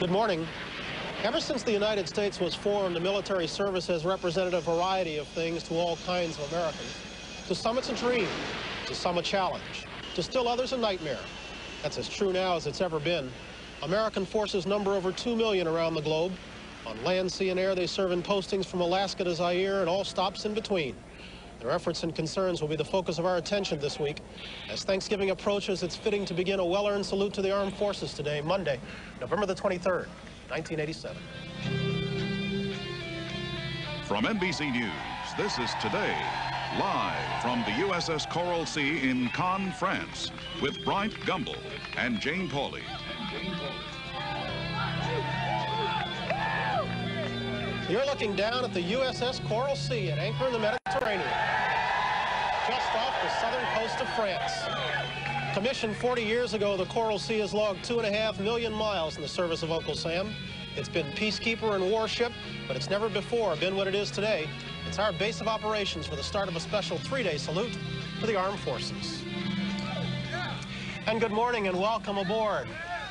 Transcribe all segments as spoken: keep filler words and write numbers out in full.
Good morning. Ever since the United States was formed, the military service has represented a variety of things to all kinds of Americans. To some, it's a dream. To some, a challenge. To still others, a nightmare. That's as true now as it's ever been. American forces number over two million around the globe. On land, sea, and air, they serve in postings from Alaska to Zaire and all stops in between. Their efforts and concerns will be the focus of our attention this week. As Thanksgiving approaches, it's fitting to begin a well-earned salute to the armed forces today, Monday, November the twenty-third, nineteen eighty-seven. From N B C News, this is Today, live from the U S S Coral Sea in Cannes, France, with Bryant Gumbel and Jane Pauley. You're looking down at the U S S Coral Sea at anchor in the Mediterranean, just off the southern coast of France. Commissioned forty years ago, the Coral Sea has logged two and a half million miles in the service of Uncle Sam. It's been peacekeeper and warship, but it's never before been what it is today. It's our base of operations for the start of a special three-day salute to the armed forces. And good morning and welcome aboard.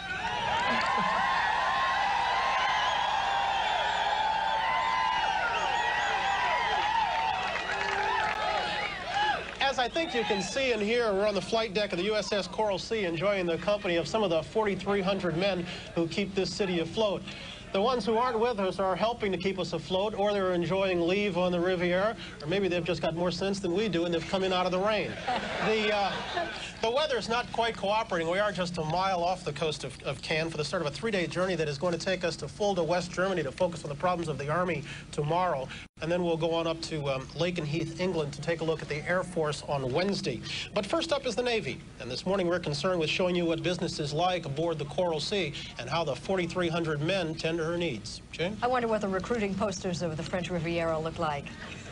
As I think you can see and hear, we're on the flight deck of the U S S Coral Sea enjoying the company of some of the forty-three hundred men who keep this city afloat. The ones who aren't with us are helping to keep us afloat, or they're enjoying leave on the Riviera, or maybe they've just got more sense than we do and they've come in out of the rain. The, uh, the weather's not quite cooperating. We are just a mile off the coast of, of Cannes for the start of a three-day journey that is going to take us to Fulda, West Germany, to focus on the problems of the Army tomorrow. And then we'll go on up to um, Lakenheath, England, to take a look at the Air Force on Wednesday. But first up is the Navy. And this morning we're concerned with showing you what business is like aboard the Coral Sea and how the forty-three hundred men tend to her needs. Jane? I wonder what the recruiting posters of the French Riviera look like.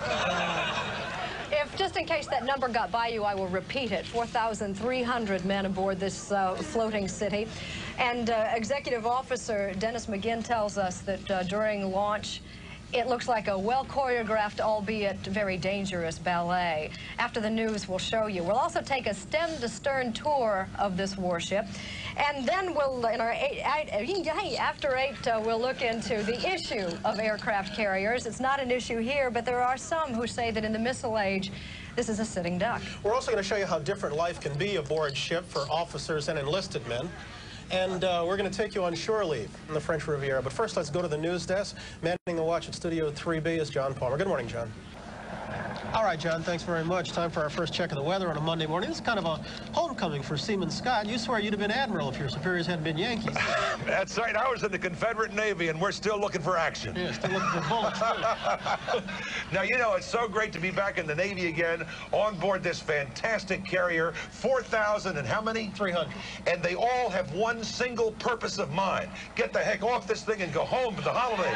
If, just in case that number got by you, I will repeat it. four thousand three hundred men aboard this uh, floating city. And uh, Executive Officer Dennis McGinn tells us that uh, during launch, it looks like a well-choreographed, albeit very dangerous ballet. After the news, we'll show you. We'll also take a stem-to-stern tour of this warship. And then we'll, in our eight, eight, after eight, uh, we'll look into the issue of aircraft carriers. It's not an issue here, but there are some who say that in the missile age, this is a sitting duck. We're also going to show you how different life can be aboard ship for officers and enlisted men. And uh, we're going to take you on shore leave in the French Riviera. But first, let's go to the news desk. Manning the watch at Studio three B is John Palmer. Good morning, John. All right, John, thanks very much. Time for our first check of the weather on a Monday morning. This is kind of a homecoming for Seaman Scott. You swear you'd have been admiral if your superiors hadn't been Yankees. That's right. I was in the Confederate Navy, and we're still looking for action. Yeah, still looking for bullets, too. Now, you know, it's so great to be back in the Navy again, on board this fantastic carrier, four thousand and how many? three hundred. And they all have one single purpose of mind. Get the heck off this thing and go home for the holiday.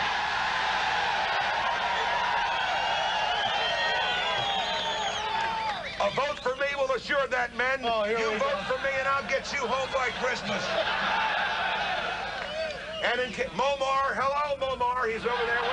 A vote for me will assure that, men. Oh, here you we vote go. for me and I'll get you home by Christmas. And in Momar, hello, Momar. He's over there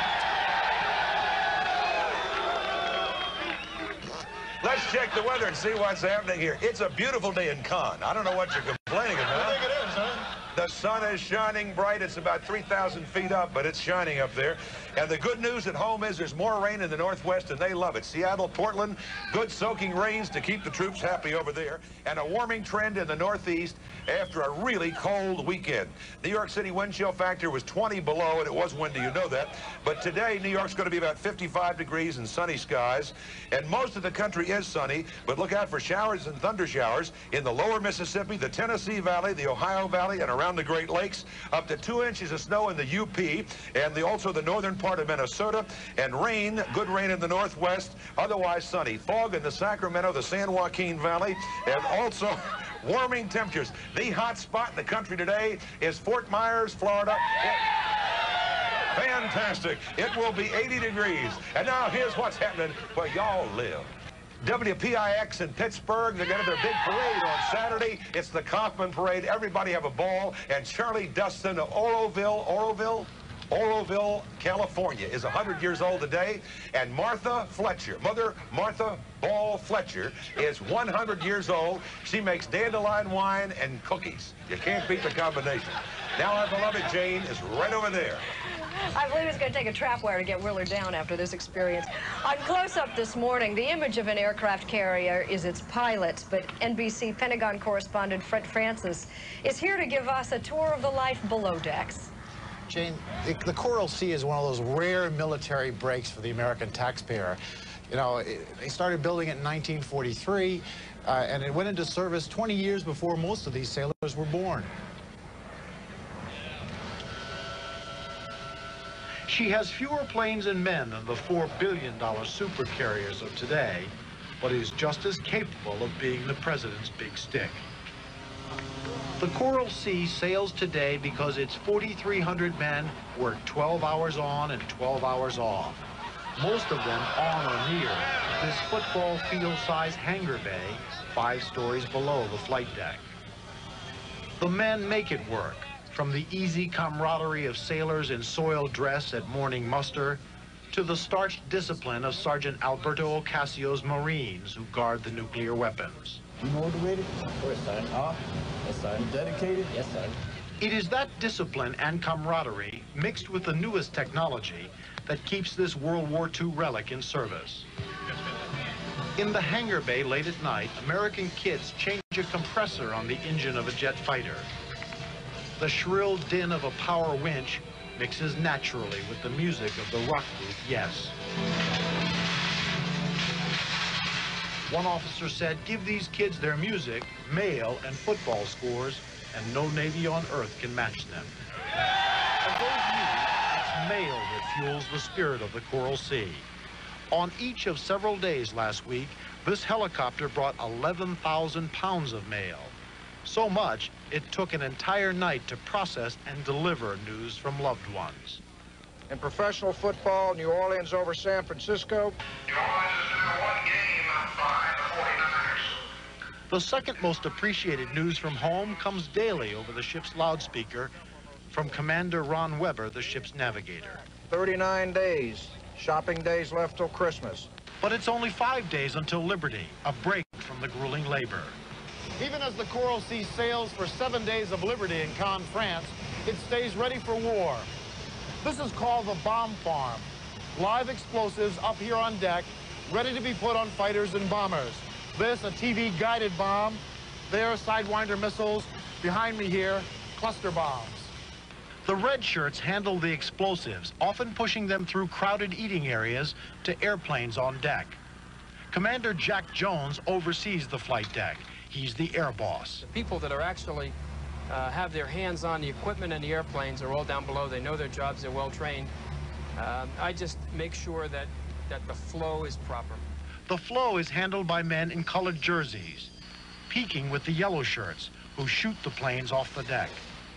waiting. Let's check the weather and see what's happening here. It's a beautiful day in Cannes. I don't know what you're complaining about. I think it is, huh? The sun is shining bright. It's about three thousand feet up, but it's shining up there. And the good news at home is there's more rain in the northwest, and they love it. Seattle, Portland, good soaking rains to keep the troops happy over there. And a warming trend in the northeast after a really cold weekend. New York City wind chill factor was twenty below, and it was windy, you know that. But today, New York's going to be about fifty-five degrees and sunny skies. And most of the country is sunny, but look out for showers and thunder showers in the lower Mississippi, the Tennessee Valley, the Ohio Valley, and around the Great Lakes. Up to two inches of snow in the U P, and the, also the northern part of Minnesota, and rain, good rain in the northwest, otherwise sunny. Fog in the Sacramento, the San Joaquin Valley, and also warming temperatures. The hot spot in the country today is Fort Myers, Florida. Fantastic. It will be eighty degrees. And now here's what's happening where y'all live. W P I X in Pittsburgh, they're getting their big parade on Saturday. It's the Kaufman Parade. Everybody have a ball. And Charlie Dustin of Oroville, Oroville? Oroville, California is one hundred years old today, and Martha Fletcher, Mother Martha Ball Fletcher, is one hundred years old. She makes dandelion wine and cookies. You can't beat the combination. Now our beloved Jane is right over there. I believe it's going to take a trap wire to get Willard down after this experience. On Close-Up this morning, the image of an aircraft carrier is its pilot, but N B C Pentagon correspondent Fred Francis is here to give us a tour of the life below decks. Jane, the, the Coral Sea is one of those rare military breaks for the American taxpayer. You know, it, they started building it in nineteen forty-three, uh, and it went into service twenty years before most of these sailors were born. She has fewer planes and men than the four billion dollar supercarriers of today, but is just as capable of being the president's big stick. The Coral Sea sails today because its forty-three hundred men work twelve hours on and twelve hours off, most of them on or near this football field-sized hangar bay five stories below the flight deck. The men make it work, from the easy camaraderie of sailors in soiled dress at morning muster to the starched discipline of Sergeant Alberto Ocasio's Marines who guard the nuclear weapons. You motivated? Of course, Sergeant. Huh? Yes, Sergeant. Dedicated? Yes, Sergeant. It is that discipline and camaraderie mixed with the newest technology that keeps this World War Two relic in service. In the hangar bay late at night, American kids change a compressor on the engine of a jet fighter. The shrill din of a power winch mixes naturally with the music of the rock group Yes. One officer said, give these kids their music, mail, and football scores, and no Navy on earth can match them. Of those music, it's mail that fuels the spirit of the Coral Sea. On each of several days last week, this helicopter brought eleven thousand pounds of mail. So much, it took an entire night to process and deliver news from loved ones. In professional football, New Orleans over San Francisco. New Orleans is number one game by the forty-niners. The second most appreciated news from home comes daily over the ship's loudspeaker from Commander Ron Weber, the ship's navigator. thirty-nine days. Shopping days left till Christmas. But it's only five days until Liberty, a break from the grueling labor. Even as the Coral Sea sails for seven days of liberty in Cannes, France, it stays ready for war. This is called the bomb farm. Live explosives up here on deck, ready to be put on fighters and bombers. This, a T V-guided bomb. There, Sidewinder missiles. Behind me here, cluster bombs. The red shirts handle the explosives, often pushing them through crowded eating areas to airplanes on deck. Commander Jack Jones oversees the flight deck. He's the air boss. The people that are actually uh, have their hands on the equipment and the airplanes are all down below. They know their jobs. They're well trained. Uh, I just make sure that, that the flow is proper. The flow is handled by men in colored jerseys, peaking with the yellow shirts, who shoot the planes off the deck.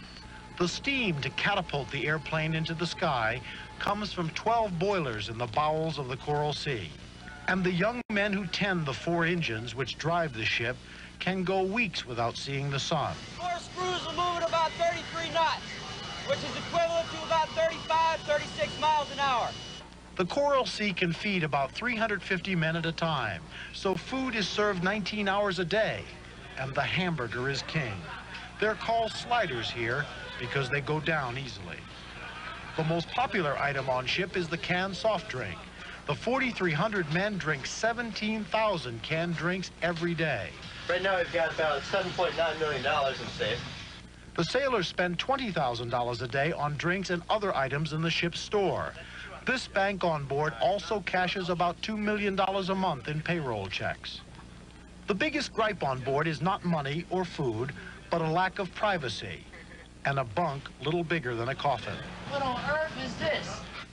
The steam to catapult the airplane into the sky comes from twelve boilers in the bowels of the Coral Sea. And the young men who tend the four engines which drive the ship can go weeks without seeing the sun. Four screws will move at about thirty-three knots, which is equivalent to about thirty-five, thirty-six miles an hour. The Coral Sea can feed about three hundred fifty men at a time, so food is served nineteen hours a day, and the hamburger is king. They're called sliders here because they go down easily. The most popular item on ship is the canned soft drink. The forty-three hundred men drink seventeen thousand canned drinks every day. Right now we've got about seven point nine million dollars in safe. The sailors spend twenty thousand dollars a day on drinks and other items in the ship's store. This bank on board also cashes about two million dollars a month in payroll checks. The biggest gripe on board is not money or food, but a lack of privacy, and a bunk little bigger than a coffin. What on earth is this?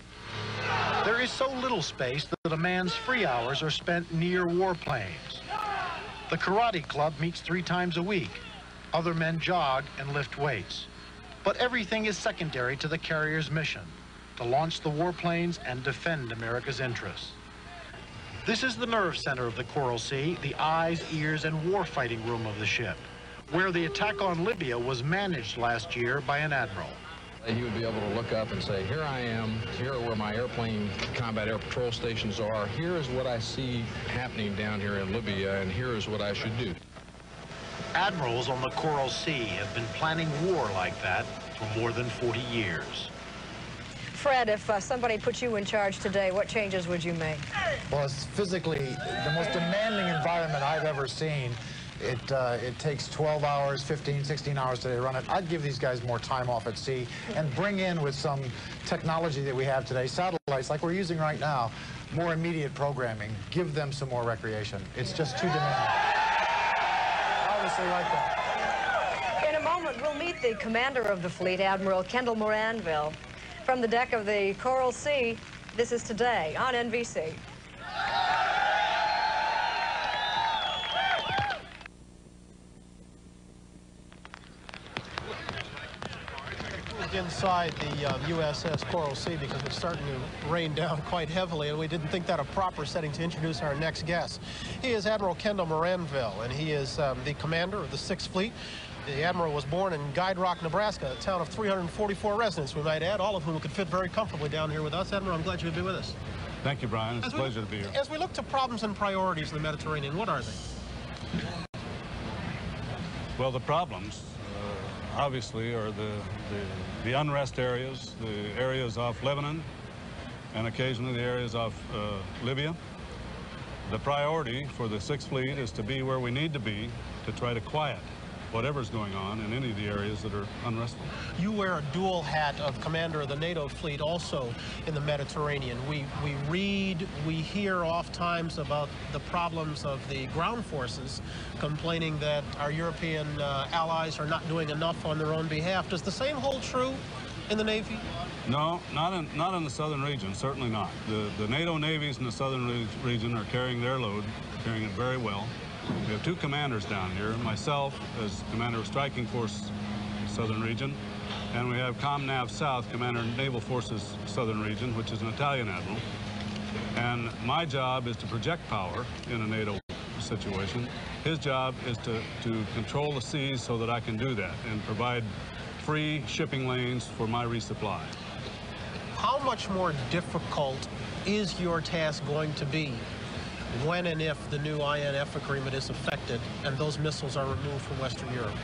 There is so little space that a man's free hours are spent near warplanes. The karate club meets three times a week. Other men jog and lift weights. But everything is secondary to the carrier's mission, to launch the warplanes and defend America's interests. This is the nerve center of the Coral Sea, the eyes, ears, and war-fighting room of the ship, where the attack on Libya was managed last year by an admiral. He would be able to look up and say, here I am, here are where my airplane combat air patrol stations are, here is what I see happening down here in Libya, and here is what I should do. Admirals on the Coral Sea have been planning war like that for more than forty years. Fred, if uh, somebody put you in charge today, what changes would you make? Well, it's physically the most demanding environment I've ever seen. It, uh, it takes twelve hours, fifteen, sixteen hours to run it. I'd give these guys more time off at sea and bring in with some technology that we have today, satellites like we're using right now, more immediate programming. Give them some more recreation. It's just too demanding. Obviously like that. In a moment, we'll meet the commander of the fleet, Admiral Kendall Moranville. From the deck of the Coral Sea, this is Today on N B C. Inside the uh, U S S Coral Sea because it's starting to rain down quite heavily, and we didn't think that a proper setting to introduce our next guest. He is Admiral Kendall Moranville, and he is um, the commander of the Sixth Fleet. The Admiral was born in Guide Rock, Nebraska, a town of three hundred forty-four residents, we might add, all of whom could fit very comfortably down here with us. Admiral, I'm glad you could be with us. Thank you, Brian. It's as a pleasure we, to be here. As we look to problems and priorities in the Mediterranean, what are they? Well, the problems, uh, obviously, are the, the, the unrest areas, the areas off Lebanon, and occasionally the areas off uh, Libya. The priority for the Sixth Fleet is to be where we need to be to try to quiet whatever's going on in any of the areas that are unrestful. You wear a dual hat of commander of the NATO fleet also in the Mediterranean. We, we read, we hear oft times about the problems of the ground forces complaining that our European uh, allies are not doing enough on their own behalf. Does the same hold true in the Navy? No, not in, not in the southern region, certainly not. The, the NATO navies in the southern re region are carrying their load, carrying it very well. We have two commanders down here, myself as commander of Striking Force Southern Region, and we have ComNav South, commander of Naval Forces Southern Region, which is an Italian admiral. And my job is to project power in a NATO situation. His job is to, to control the seas so that I can do that and provide free shipping lanes for my resupply. How much more difficult is your task going to be when and if the new I N F agreement is affected and those missiles are removed from Western Europe?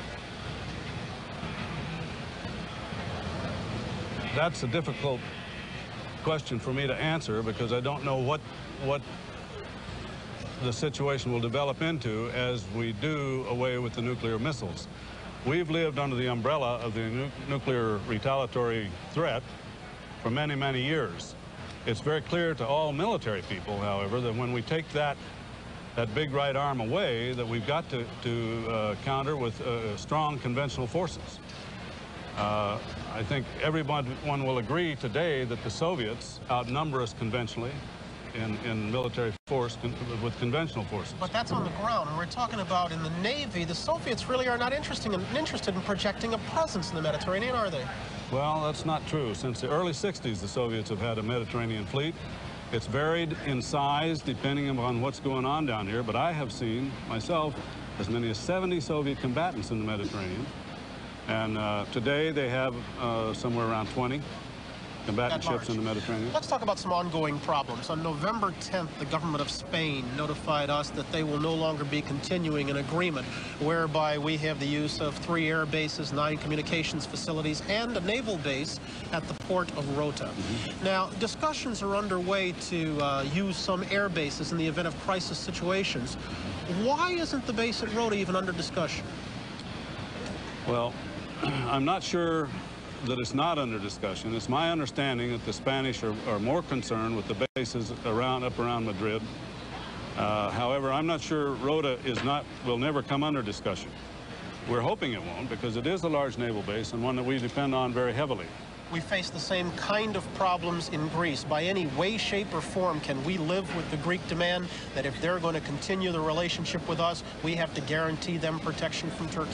That's a difficult question for me to answer because I don't know what what the situation will develop into as we do away with the nuclear missiles. We've lived under the umbrella of the nu nuclear retaliatory threat for many, many years. It's very clear to all military people, however, that when we take that that big right arm away, that we've got to, to uh, counter with uh, strong conventional forces. Uh, I think everyone one will agree today that the Soviets outnumber us conventionally in, in military force con with conventional forces. But that's on the ground, and we're talking about in the Navy. The Soviets really are not interesting in, interested in projecting a presence in the Mediterranean, are they? Well, that's not true. Since the early sixties, the Soviets have had a Mediterranean fleet. It's varied in size depending upon what's going on down here, but I have seen myself as many as seventy Soviet combatants in the Mediterranean. And uh, today they have uh, somewhere around twenty combatant ships in the Mediterranean. Let's talk about some ongoing problems. On November tenth, the government of Spain notified us that they will no longer be continuing an agreement whereby we have the use of three air bases, nine communications facilities, and a naval base at the port of Rota. Mm-hmm. Now, discussions are underway to uh, use some air bases in the event of crisis situations. Why isn't the base at Rota even under discussion? Well, I'm not sure that it's not under discussion. It's my understanding that the Spanish are, are more concerned with the bases around up around Madrid. Uh, however, I'm not sure Rota is not will never come under discussion. We're hoping it won't because it is a large naval base and one that we depend on very heavily. We face the same kind of problems in Greece. By any way, shape, or form, can we live with the Greek demand that if they're going to continue the relationship with us, we have to guarantee them protection from Turkey?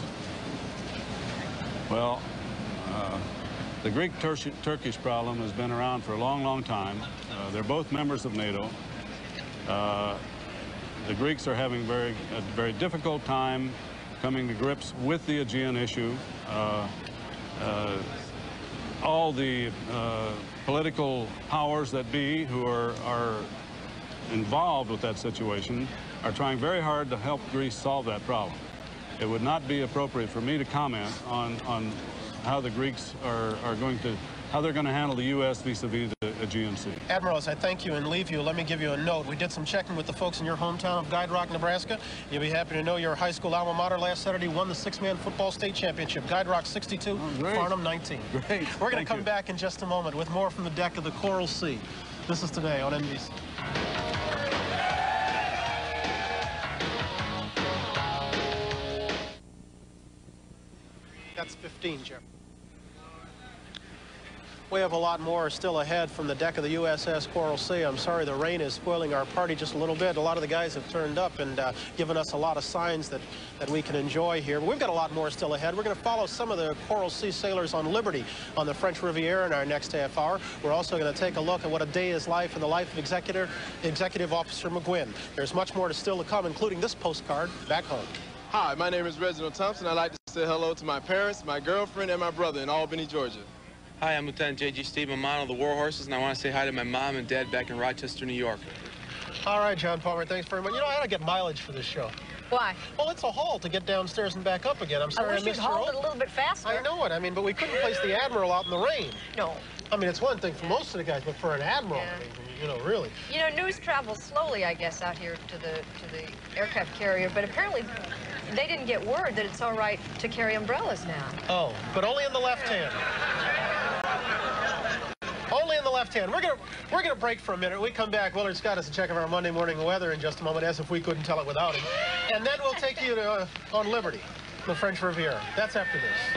Well, uh, the Greek-Turkish problem has been around for a long, long time. Uh, they're both members of NATO. Uh, the Greeks are having very, a very difficult time coming to grips with the Aegean issue. Uh, uh, all the uh, political powers that be who are, are involved with that situation are trying very hard to help Greece solve that problem. It would not be appropriate for me to comment on, on how the Greeks are, are going to, how they're going to handle the U S vis-a-vis the Aegean Sea. Admiral, as I thank you and leave you, let me give you a note. We did some checking with the folks in your hometown of Guide Rock, Nebraska. You'll be happy to know your high school alma mater last Saturday won the six-man football state championship. Guide Rock sixty-two, oh, Farnham nineteen. Great. We're going to come you. back in just a moment with more from the deck of the Coral Sea. This is Today on N B C. That's fifteen, Jeff. We have a lot more still ahead from the deck of the U S S Coral Sea. I'm sorry the rain is spoiling our party just a little bit. A lot of the guys have turned up and uh, given us a lot of signs that, that we can enjoy here. But we've got a lot more still ahead. We're going to follow some of the Coral Sea sailors on Liberty on the French Riviera in our next half hour. We're also going to take a look at what a day is like in the life of Executive, Executive Officer McGuinn. There's much more to still to come, including this postcard back home. Hi, my name is Reginald Thompson. I'd like to say hello to my parents, my girlfriend, and my brother in Albany, Georgia. Hi, I'm Lieutenant J G Steve Amano of the War Horses, and I want to say hi to my mom and dad back in Rochester, New York. All right, John Palmer, thanks very much. You know, I ought to get mileage for this show. Why? Well, it's a haul to get downstairs and back up again. I'm sorry I, I wish missed you'd hauled your it a little bit faster. I know it. I mean, but we couldn't place the Admiral out in the rain. No. I mean, it's one thing for most of the guys, but for an Admiral, Yeah. I mean, you know, really. You know, news travels slowly, I guess, out here to the to the aircraft carrier, but apparently they didn't get word that it's all right to carry umbrellas now. Oh, but only in the left hand. Only in the left hand. We're gonna we're gonna break for a minute. We come back. Willard Scott has a check of our Monday morning weather in just a moment, as if we couldn't tell it without him. And then we'll take you to uh, on Liberty, the French Riviera. That's after this.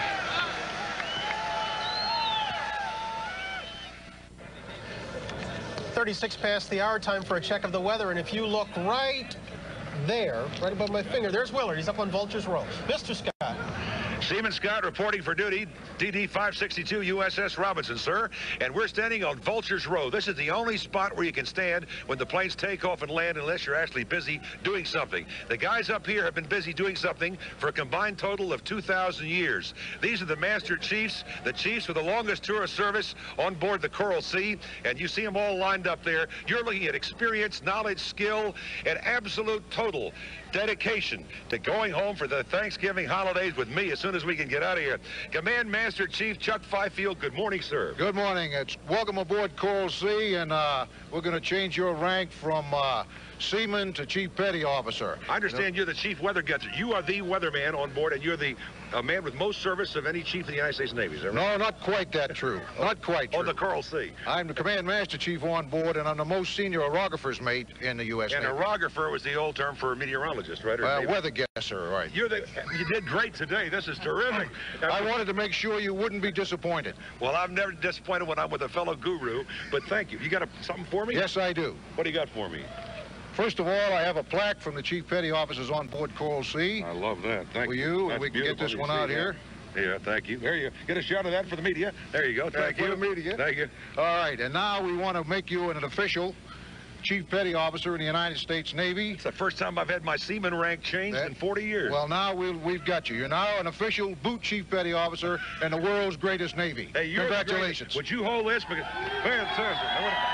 thirty-six past the hour, time for a check of the weather. And if you look right there, right above my finger, there's Willard. He's up on Vulture's Row. Mister Scott. Seaman Scott reporting for duty, D D five sixty-two U S S Robinson, sir. And we're standing on Vulture's Row. This is the only spot where you can stand when the planes take off and land unless you're actually busy doing something. The guys up here have been busy doing something for a combined total of two thousand years. These are the Master Chiefs, the chiefs with the longest tour of service on board the Coral Sea. And you see them all lined up there. You're looking at experience, knowledge, skill, and absolute total dedication to going home for the Thanksgiving holidays with me as soon as we can get out of here. Command Master Chief Chuck Fifield, good morning, sir. Good morning. It's welcome aboard Coral Sea, and uh, we're going to change your rank from uh, seaman to chief petty officer. I understand you're the chief weather getter. You are the weatherman on board, and you're the uh, man with most service of any chief in the United States Navy, is that right? No, not quite that true. Not quite true. On the Coral Sea. I'm the command master chief on board, and I'm the most senior orographer's mate in the U S And Navy. orographer was the old term for meteorologist, right? Or Uh, maybe- weather guesser, right. You're the, you did great today. This is terrific. I wanted to make sure you wouldn't be disappointed. Well, I'm never disappointed when I'm with a fellow guru, but thank you. You got a, something for me? Yes, I do. What do you got for me? First of all, I have a plaque from the chief petty officers on board Coral Sea. I love that. Thank for you. you, and That's we can get beautiful. this You one see out that? here. Yeah, thank you. There you go. Get a shot of that for the media. There you go. Thank for you. the media. Thank you. All right, and now we want to make you an official chief petty officer in the United States Navy. It's the first time I've had my seaman rank changed That- in forty years. Well, now we'll, we've got you. You're now an official boot chief petty officer in the world's greatest Navy. Hey, you're the Congratulations. greatest. Would you hold this? Because, fantastic. I wanna-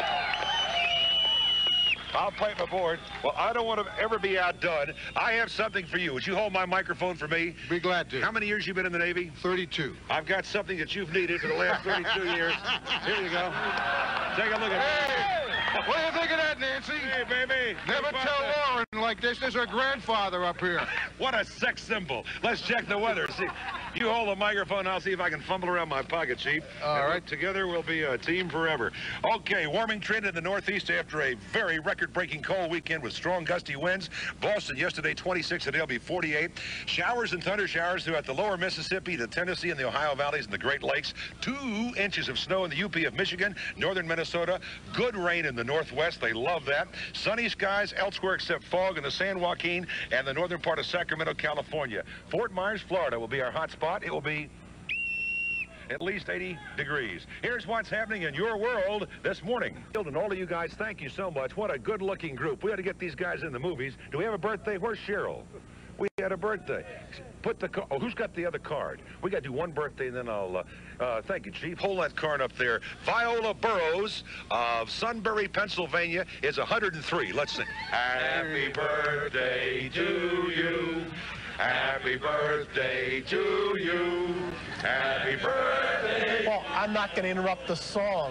I'll pipe aboard. Well, I don't want to ever be outdone. I have something for you. Would you hold my microphone for me? Be glad to. How many years you been in the Navy? thirty-two. I've got something that you've needed for the last thirty-two years. Here you go. Take a look at Hey! What do you think of that, Nancy? Hey, baby. Never How about tell that? Lauren like this. There's her grandfather up here. What a sex symbol. Let's check the weather. See, you hold the microphone. I'll see if I can fumble around my pocket, Chief. All And right. Together we'll be a team forever. Okay, warming trend in the Northeast after a very record-breaking cold weekend with strong gusty winds. Boston yesterday twenty-six, today will be forty-eight. Showers and thunder showers throughout the lower Mississippi, the Tennessee, and the Ohio valleys and the Great Lakes. Two inches of snow in the U P of Michigan, northern Minnesota. Good rain in the northwest. They love that. Sunny skies elsewhere except fog in the San Joaquin and the northern part of Sacramento, California. Fort Myers, Florida will be our hot spot. It will be at least eighty degrees. Here's what's happening in your world this morning. And all of you guys, thank you so much. What a good-looking group. We ought to get these guys in the movies. Do we have a birthday? Where's Cheryl? We had a birthday. put the, oh, who's got the other card? We got to do one birthday, and then I'll, uh, uh, thank you, Chief. Hold that card up there. Viola Burrows of Sunbury, Pennsylvania is one hundred and three. Let's sing. Happy birthday to you. Happy birthday to you. Happy birthday. Well, I'm not going to interrupt the song.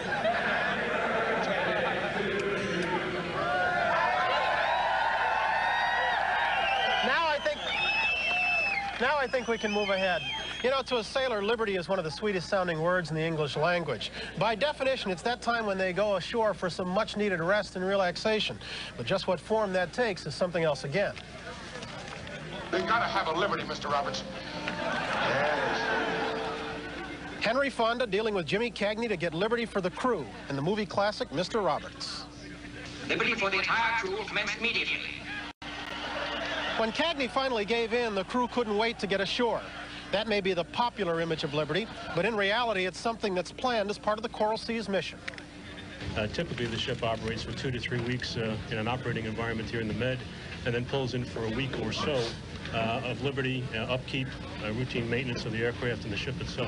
Now I think, now I think we can move ahead. You know, to a sailor, liberty is one of the sweetest sounding words in the English language. By definition, it's that time when they go ashore for some much needed rest and relaxation. But just what form that takes is something else again. They've got to have a liberty, Mister Roberts. Yes. Henry Fonda dealing with Jimmy Cagney to get liberty for the crew in the movie classic, Mister Roberts. Liberty for the entire crew will commence immediately. When Cagney finally gave in, the crew couldn't wait to get ashore. That may be the popular image of liberty, but in reality, it's something that's planned as part of the Coral Sea's mission. Uh, typically, the ship operates for two to three weeks uh, in an operating environment here in the Med, and then pulls in for a week or so uh, of liberty, uh, upkeep, uh, routine maintenance of the aircraft and the ship itself.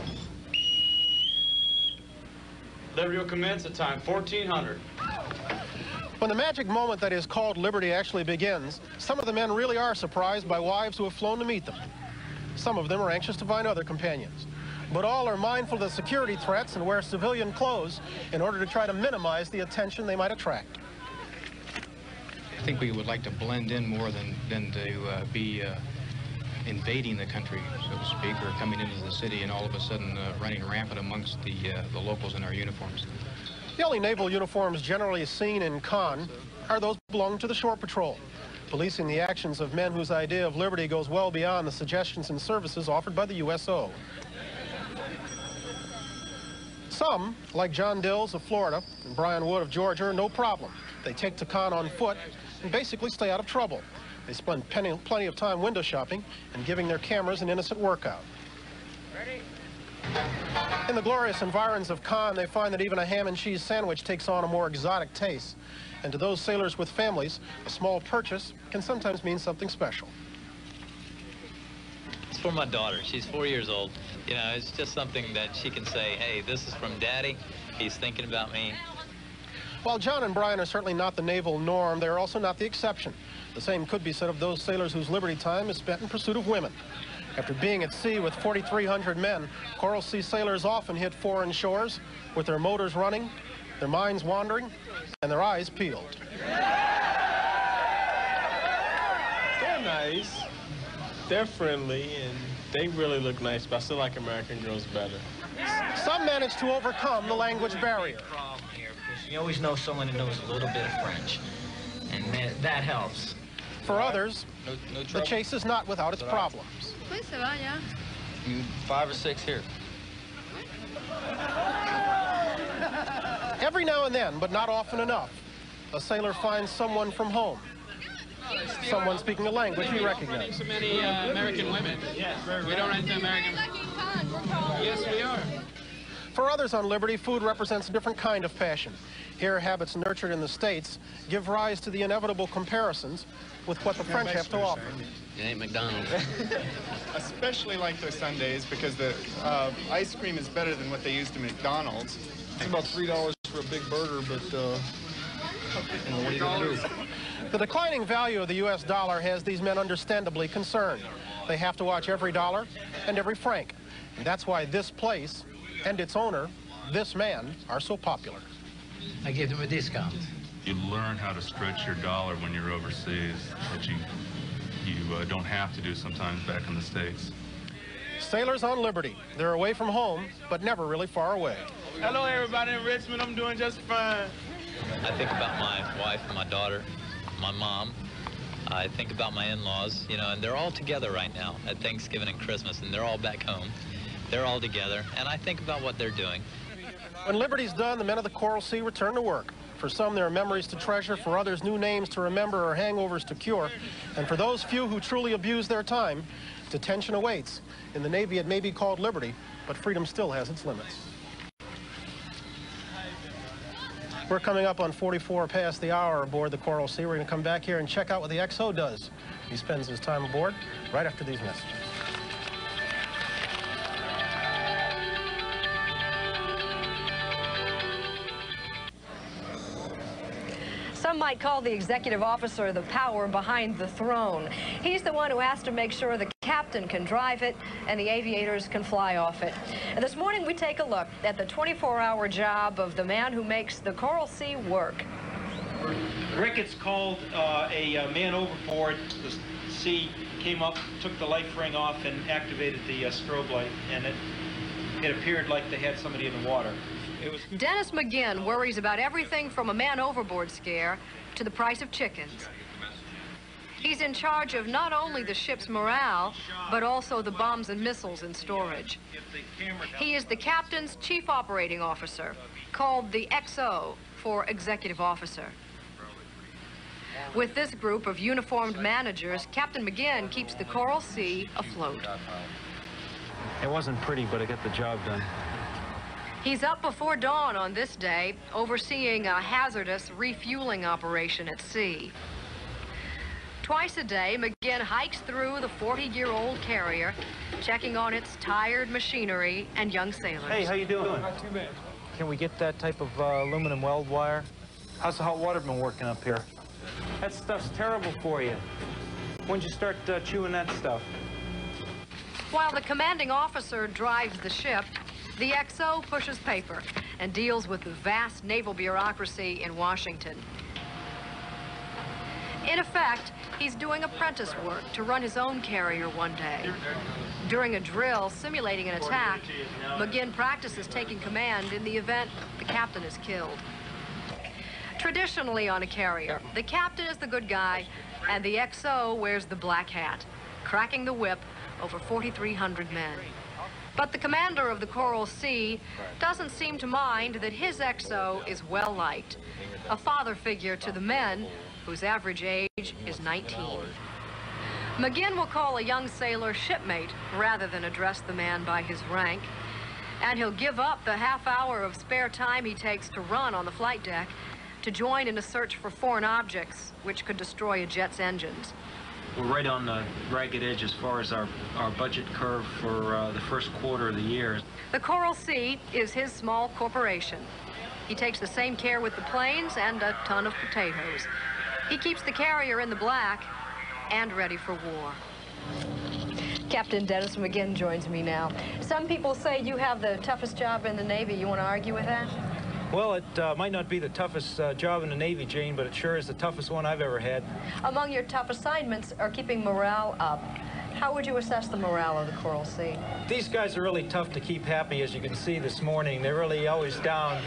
Liberty will commence at time fourteen hundred. When the magic moment that is called liberty actually begins, some of the men really are surprised by wives who have flown to meet them. Some of them are anxious to find other companions. But all are mindful of the security threats and wear civilian clothes in order to try to minimize the attention they might attract. I think we would like to blend in more than, than to uh, be uh, invading the country, so to speak, or coming into the city and all of a sudden uh, running rampant amongst the, uh, the locals in our uniforms. The only naval uniforms generally seen in Cannes are those belonging to the shore patrol, policing the actions of men whose idea of liberty goes well beyond the suggestions and services offered by the U S O. Some, like John Dills of Florida and Brian Wood of Georgia, are no problem. They take to Cannes on foot and basically stay out of trouble. They spend plenty, plenty of time window shopping and giving their cameras an innocent workout. Ready? In the glorious environs of Cannes, they find that even a ham and cheese sandwich takes on a more exotic taste. And to those sailors with families, a small purchase can sometimes mean something special. It's for my daughter. She's four years old. You know, it's just something that she can say, hey, this is from Daddy. He's thinking about me. While John and Brian are certainly not the naval norm, they're also not the exception. The same could be said of those sailors whose liberty time is spent in pursuit of women. After being at sea with forty-three hundred men, Coral Sea sailors often hit foreign shores with their motors running, their minds wandering, and their eyes peeled. They're nice, they're friendly, and they really look nice, but I still like American girls better. Some manage to overcome the language barrier. You always know someone who knows a little bit of French, and that, that helps. For others, no, no the chase is not without its problems. Five or six here. Every now and then, but not often enough, a sailor finds someone from home. Someone speaking a language he recognizes. So many uh, American women. We don't run into American. Yes, we are. For others on liberty, food represents a different kind of passion. Here, habits nurtured in the States give rise to the inevitable comparisons with what the French have to offer. It ain't McDonald's. Especially like their Sundays, because the uh, ice cream is better than what they used to McDonald's. It's about three dollars for a big burger, but uh, you know, what are you gonna do? The declining value of the U S dollar has these men understandably concerned. They have to watch every dollar and every franc. And that's why this place and its owner, this man, are so popular. I give them a discount. You learn how to stretch your dollar when you're overseas, which you, you uh, don't have to do sometimes back in the States. Sailors on liberty. They're away from home, but never really far away. Hello, everybody in Richmond. I'm doing just fine. I think about my wife and my daughter, my mom. I think about my in-laws, you know, and they're all together right now at Thanksgiving and Christmas, and they're all back home. They're all together, and I think about what they're doing. When liberty's done, the men of the Coral Sea return to work. For some, there are memories to treasure. For others, new names to remember or hangovers to cure. And for those few who truly abuse their time, detention awaits. In the Navy, it may be called liberty, but freedom still has its limits. We're coming up on forty-four past the hour aboard the Coral Sea. We're going to come back here and check out what the X O does. He spends his time aboard right after these messages. Some might call the executive officer the power behind the throne. He's the one who has to make sure the captain can drive it and the aviators can fly off it. And this morning we take a look at the twenty-four hour job of the man who makes the Coral Sea work. Ricketts called uh, a uh, man overboard. The sea came up, took the life ring off, and activated the uh, strobe light, and it, it appeared like they had somebody in the water. It was Dennis McGinn worries about everything from a man overboard scare to the price of chickens. He's in charge of not only the ship's morale, but also the bombs and missiles in storage. He is the captain's chief operating officer, called the X O for executive officer. With this group of uniformed managers, Captain McGinn keeps the Coral Sea afloat. It wasn't pretty, but it got the job done. He's up before dawn on this day, overseeing a hazardous refueling operation at sea. Twice a day, McGinn hikes through the forty-year-old carrier, checking on its tired machinery and young sailors. Hey, how you doing? Not too bad. Can we get that type of uh, aluminum weld wire? How's the hot water been working up here? That stuff's terrible for you. When'd you start uh, chewing that stuff? While the commanding officer drives the ship, the X O pushes paper and deals with the vast naval bureaucracy in Washington. In effect, he's doing apprentice work to run his own carrier one day. During a drill simulating an attack, McGinn practices taking command in the event the captain is killed. Traditionally on a carrier, the captain is the good guy and the X O wears the black hat, cracking the whip over forty-three hundred men. But the commander of the Coral Sea doesn't seem to mind that his X O is well liked, a father figure to the men whose average age is nineteen. McGinn will call a young sailor shipmate rather than address the man by his rank, and he'll give up the half hour of spare time he takes to run on the flight deck to join in a search for foreign objects which could destroy a jet's engines. We're right on the ragged edge as far as our, our budget curve for uh, the first quarter of the year. The Coral Sea is his small corporation. He takes the same care with the planes and a ton of potatoes. He keeps the carrier in the black and ready for war. Captain Dennis McGinn joins me now. Some people say you have the toughest job in the Navy. You want to argue with that? Well, it uh, might not be the toughest uh, job in the Navy, Jane, but it sure is the toughest one I've ever had. Among your tough assignments are keeping morale up. How would you assess the morale of the Coral Sea? These guys are really tough to keep happy, as you can see this morning. They're really always down.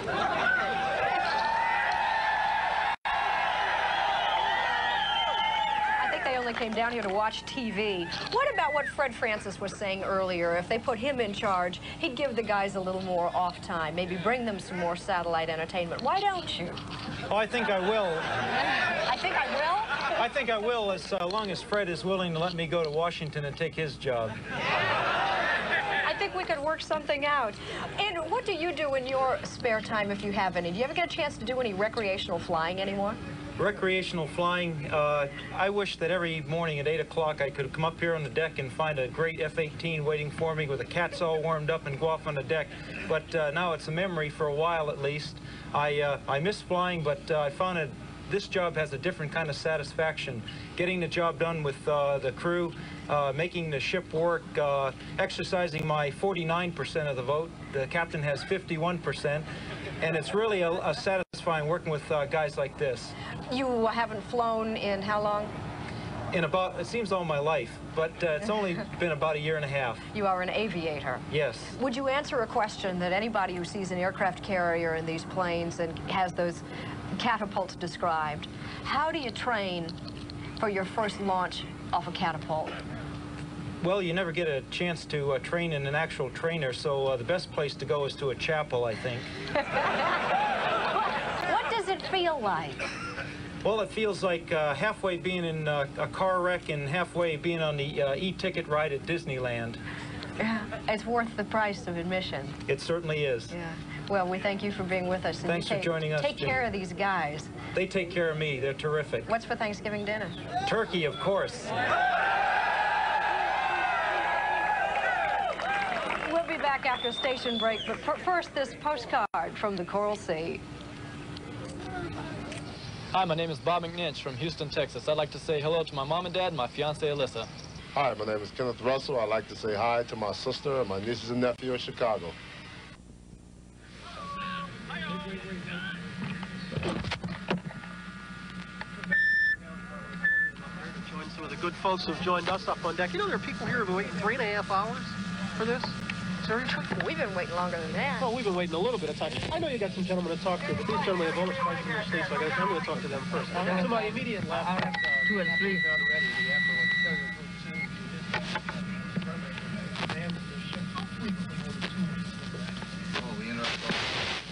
They only came down here to watch T V. What about what Fred Francis was saying earlier? If they put him in charge, he'd give the guys a little more off time, maybe bring them some more satellite entertainment. Why don't you? Oh, I think I will. I think I will? I think I will, as uh, long as Fred is willing to let me go to Washington and take his job. I think we could work something out. And what do you do in your spare time, if you have any? Do you ever get a chance to do any recreational flying anymore? Recreational flying, uh, I wish that every morning at eight o'clock I could come up here on the deck and find a great F eighteen waiting for me with the cats all warmed up and go off on the deck. But uh, now it's a memory for a while at least. I, uh, I miss flying, but uh, I found that this job has a different kind of satisfaction. Getting the job done with uh, the crew, uh, making the ship work, uh, exercising my forty-nine percent of the vote. The captain has fifty-one percent. And it's really a, a satisfying working with uh, guys like this. You haven't flown in how long? In about, it seems all my life, but uh, it's only been about a year and a half. You are an aviator. Yes. Would you answer a question that anybody who sees an aircraft carrier in these planes and has those catapults described, how do you train for your first launch off a catapult? Well, you never get a chance to uh, train in an actual trainer, so uh, the best place to go is to a chapel, I think. What does it feel like? Well, it feels like uh, halfway being in uh, a car wreck and halfway being on the uh, e-ticket ride at Disneyland. It's worth the price of admission. It certainly is. Yeah. Well, we thank you for being with us. And Thanks take, for joining us. Take Jim. care of these guys. They take care of me. They're terrific. What's for Thanksgiving dinner? Turkey, of course. We'll be back after station break, but first this postcard from the Coral Sea. Hi, my name is Bob McNinch from Houston, Texas. I'd like to say hello to my mom and dad and my fiancée, Alyssa. Hi, my name is Kenneth Russell. I'd like to say hi to my sister and my nieces and nephew in Chicago. Join some of the good folks who've joined us up on deck. You know, there are people here who've been waiting three and a half hours for this. Seriously? We've been waiting longer than that. Well, we've been waiting a little bit of time. I know you got some gentlemen to talk to, but these gentlemen have bonus points from your state, so I guess I'm going to talk to them first. To my immediate left, uh, two and three. Already, the Admiral of Carrier Oh, we interrupt uh,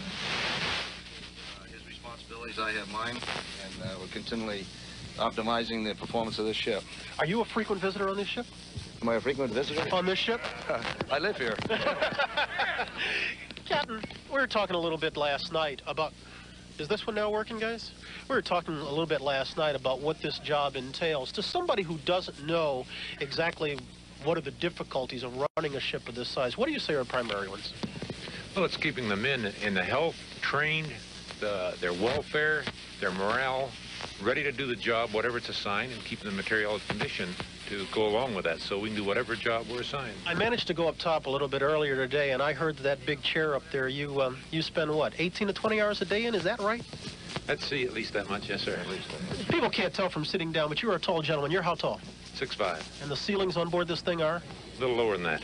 his responsibilities, I have mine, and uh, we're continually optimizing the performance of this ship. Are you a frequent visitor on this ship? Am I a frequent visitor? On this ship? I live here. Captain, we were talking a little bit last night about... Is this one now working, guys? We were talking a little bit last night about what this job entails. To somebody who doesn't know exactly what are the difficulties of running a ship of this size, what do you say are the primary ones? Well, it's keeping the men in the health, trained, the, their welfare, their morale, ready to do the job, whatever it's assigned, and keeping the material in condition to go along with that, so we can do whatever job we're assigned. I managed to go up top a little bit earlier today, and I heard that big chair up there, you um, you spend, what, eighteen to twenty hours a day in? Is that right? I'd see at least that much, yes, sir. At least that much. People can't tell from sitting down, but you're a tall gentleman. You're how tall? six five. And the ceilings on board this thing are? A little lower than that.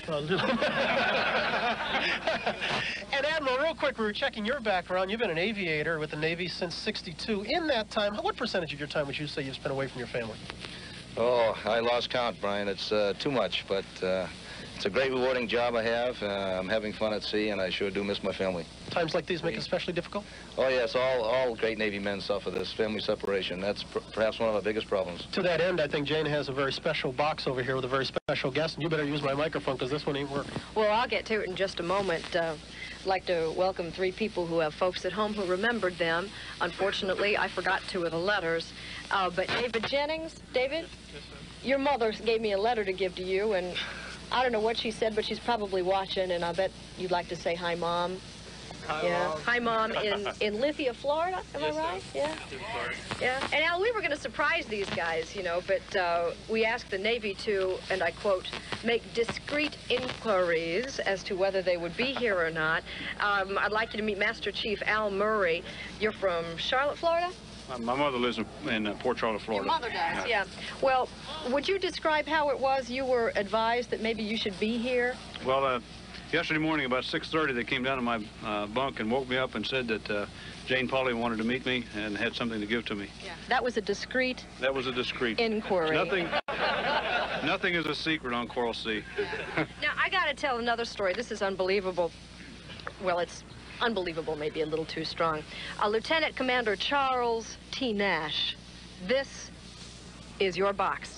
And Admiral, real quick, we were checking your background. You've been an aviator with the Navy since sixty-two. In that time, what percentage of your time would you say you've spent away from your family? Oh, I lost count, Brian. It's uh, too much, but uh, it's a great rewarding job I have. Uh, I'm having fun at sea, and I sure do miss my family. Times like these make it especially difficult? Oh, yes. All, all great Navy men suffer this family separation. That's pr perhaps one of our biggest problems. To that end, I think Jane has a very special box over here with a very special guest, and you better use my microphone because this one ain't working. Well, I'll get to it in just a moment. Uh, I'd like to welcome three people who have folks at home who remembered them. Unfortunately, I forgot two of the letters. Uh, but David Jennings, David? Yes, sir. Your mother gave me a letter to give to you, and I don't know what she said, but she's probably watching, and I bet you'd like to say hi, Mom. Hi, yeah. Mom. Hi, Mom, in, in Lithia, Florida, am yes, I right? Sir. Yeah. Yeah. And now we were going to surprise these guys, you know, but uh, we asked the Navy to, and I quote, make discreet inquiries as to whether they would be here or not. Um, I'd like you to meet Master Chief Al Murray. You're from Charlotte, Florida? Uh, my mother lives in, in uh, Port Charlotte, Florida. Your mother does, yeah. yeah. Well, would you describe how it was you were advised that maybe you should be here? Well, uh, yesterday morning about six thirty, they came down to my uh, bunk and woke me up and said that uh, Jane Pauley wanted to meet me and had something to give to me. Yeah. That was a discreet... That was a discreet... inquiry. Nothing, nothing is a secret on Coral Sea. Now, I got to tell another story. This is unbelievable. Well, it's... unbelievable, maybe a little too strong. Uh, Lieutenant Commander Charles T. Nash, this is your box.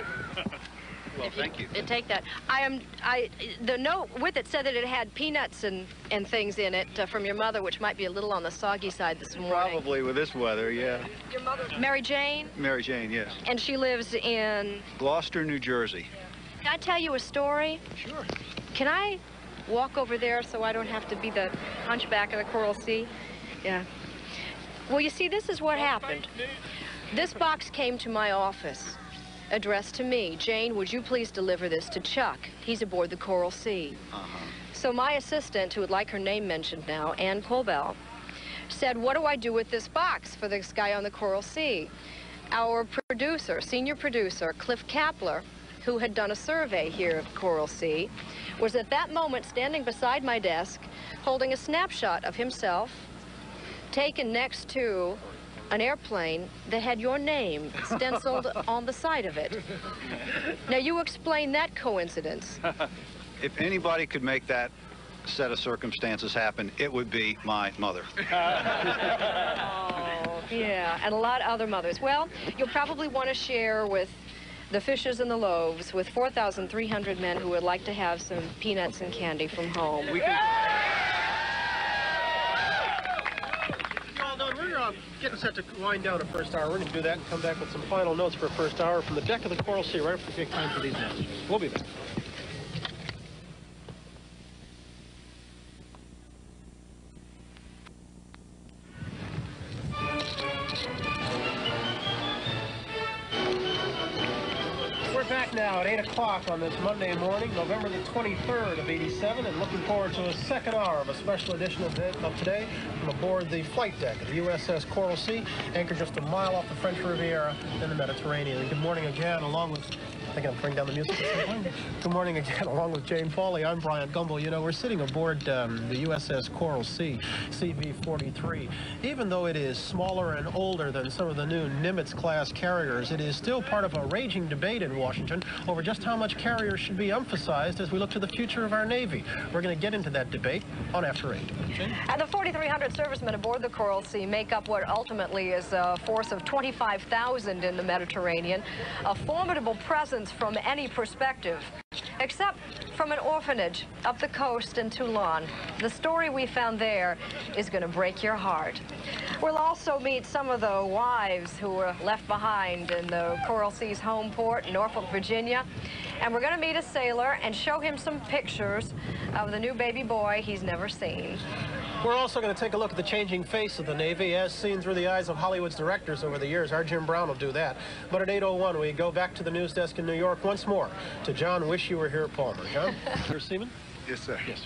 Well, thank you. And take that. I am. I. The note with it said that it had peanuts and and things in it uh, from your mother, which might be a little on the soggy side this morning. Probably with this weather, yeah. Your mother, Mary Jane. Mary Jane, yes. And she lives in Gloucester, New Jersey. Can I tell you a story? Sure. Can I walk over there so I don't have to be the hunchback of the Coral Sea? Yeah. Well, you see, this is what happened. This box came to my office, addressed to me. Jane, would you please deliver this to Chuck? He's aboard the Coral Sea. Uh-huh. So my assistant, who would like her name mentioned now, Ann Colbell, said, what do I do with this box for this guy on the Coral Sea? Our producer, senior producer, Cliff Kapler, who had done a survey here of Coral Sea, was at that moment standing beside my desk, holding a snapshot of himself, taken next to an airplane that had your name stenciled on the side of it. Now, you explain that coincidence. If anybody could make that set of circumstances happen, it would be my mother. Oh, yeah, and a lot of other mothers. Well, you'll probably want to share with the fishes and the loaves with four thousand three hundred men who would like to have some peanuts and candy from home. We can... Well done. We're uh, getting set to wind down a first hour. We're going to do that and come back with some final notes for a first hour from the deck of the Coral Sea right after we take time for these messages. We'll be back. now at eight o'clock on this Monday morning, November the twenty-third of eighty-seven, and looking forward to a second hour of a special edition of, it, of today from aboard the flight deck of the U S S Coral Sea, anchored just a mile off the French Riviera in the Mediterranean. And good morning again, along with... I think I'll bring down the music at some point. Good morning again, along with Jane Pauley. I'm Brian Gumbel. You know, we're sitting aboard um, the U S S Coral Sea C V forty-three. Even though it is smaller and older than some of the new Nimitz-class carriers, it is still part of a raging debate in Washington over just how much carriers should be emphasized as we look to the future of our Navy. We're going to get into that debate on After eight. Jane? And the forty-three hundred servicemen aboard the Coral Sea make up what ultimately is a force of twenty-five thousand in the Mediterranean, a formidable presence from any perspective, except from an orphanage up the coast in Toulon. The story we found there is going to break your heart. We'll also meet some of the wives who were left behind in the Coral Sea's home port, Norfolk, Virginia. And we're going to meet a sailor and show him some pictures of the new baby boy he's never seen. We're also going to take a look at the changing face of the Navy as seen through the eyes of Hollywood's directors over the years. Our Jim Brown will do that. But at eight oh one, we go back to the news desk in New York once more to John Wish You Were Here Palmer. John? You're Seaman? Yes, sir. Yes.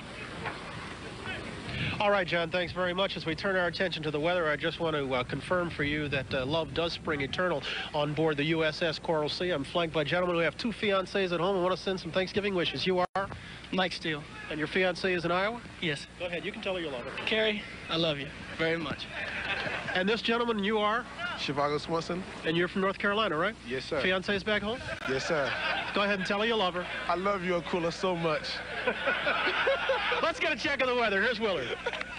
All right, John, thanks very much. As we turn our attention to the weather, I just want to uh, confirm for you that uh, love does spring eternal on board the U S S Coral Sea. I'm flanked by gentlemen who have two fiancés at home and want to send some Thanksgiving wishes. You are? Mike Steele. And your fiancée is in Iowa? Yes. Go ahead. You can tell her you love her. Carrie, I love you very much. And this gentleman, you are? Shivago Swanson. And you're from North Carolina, right? Yes, sir. Fiancé's back home? Yes, sir. Go ahead and tell her you love her. I love you, Akula, so much. Let's get a check of the weather. Here's Willard.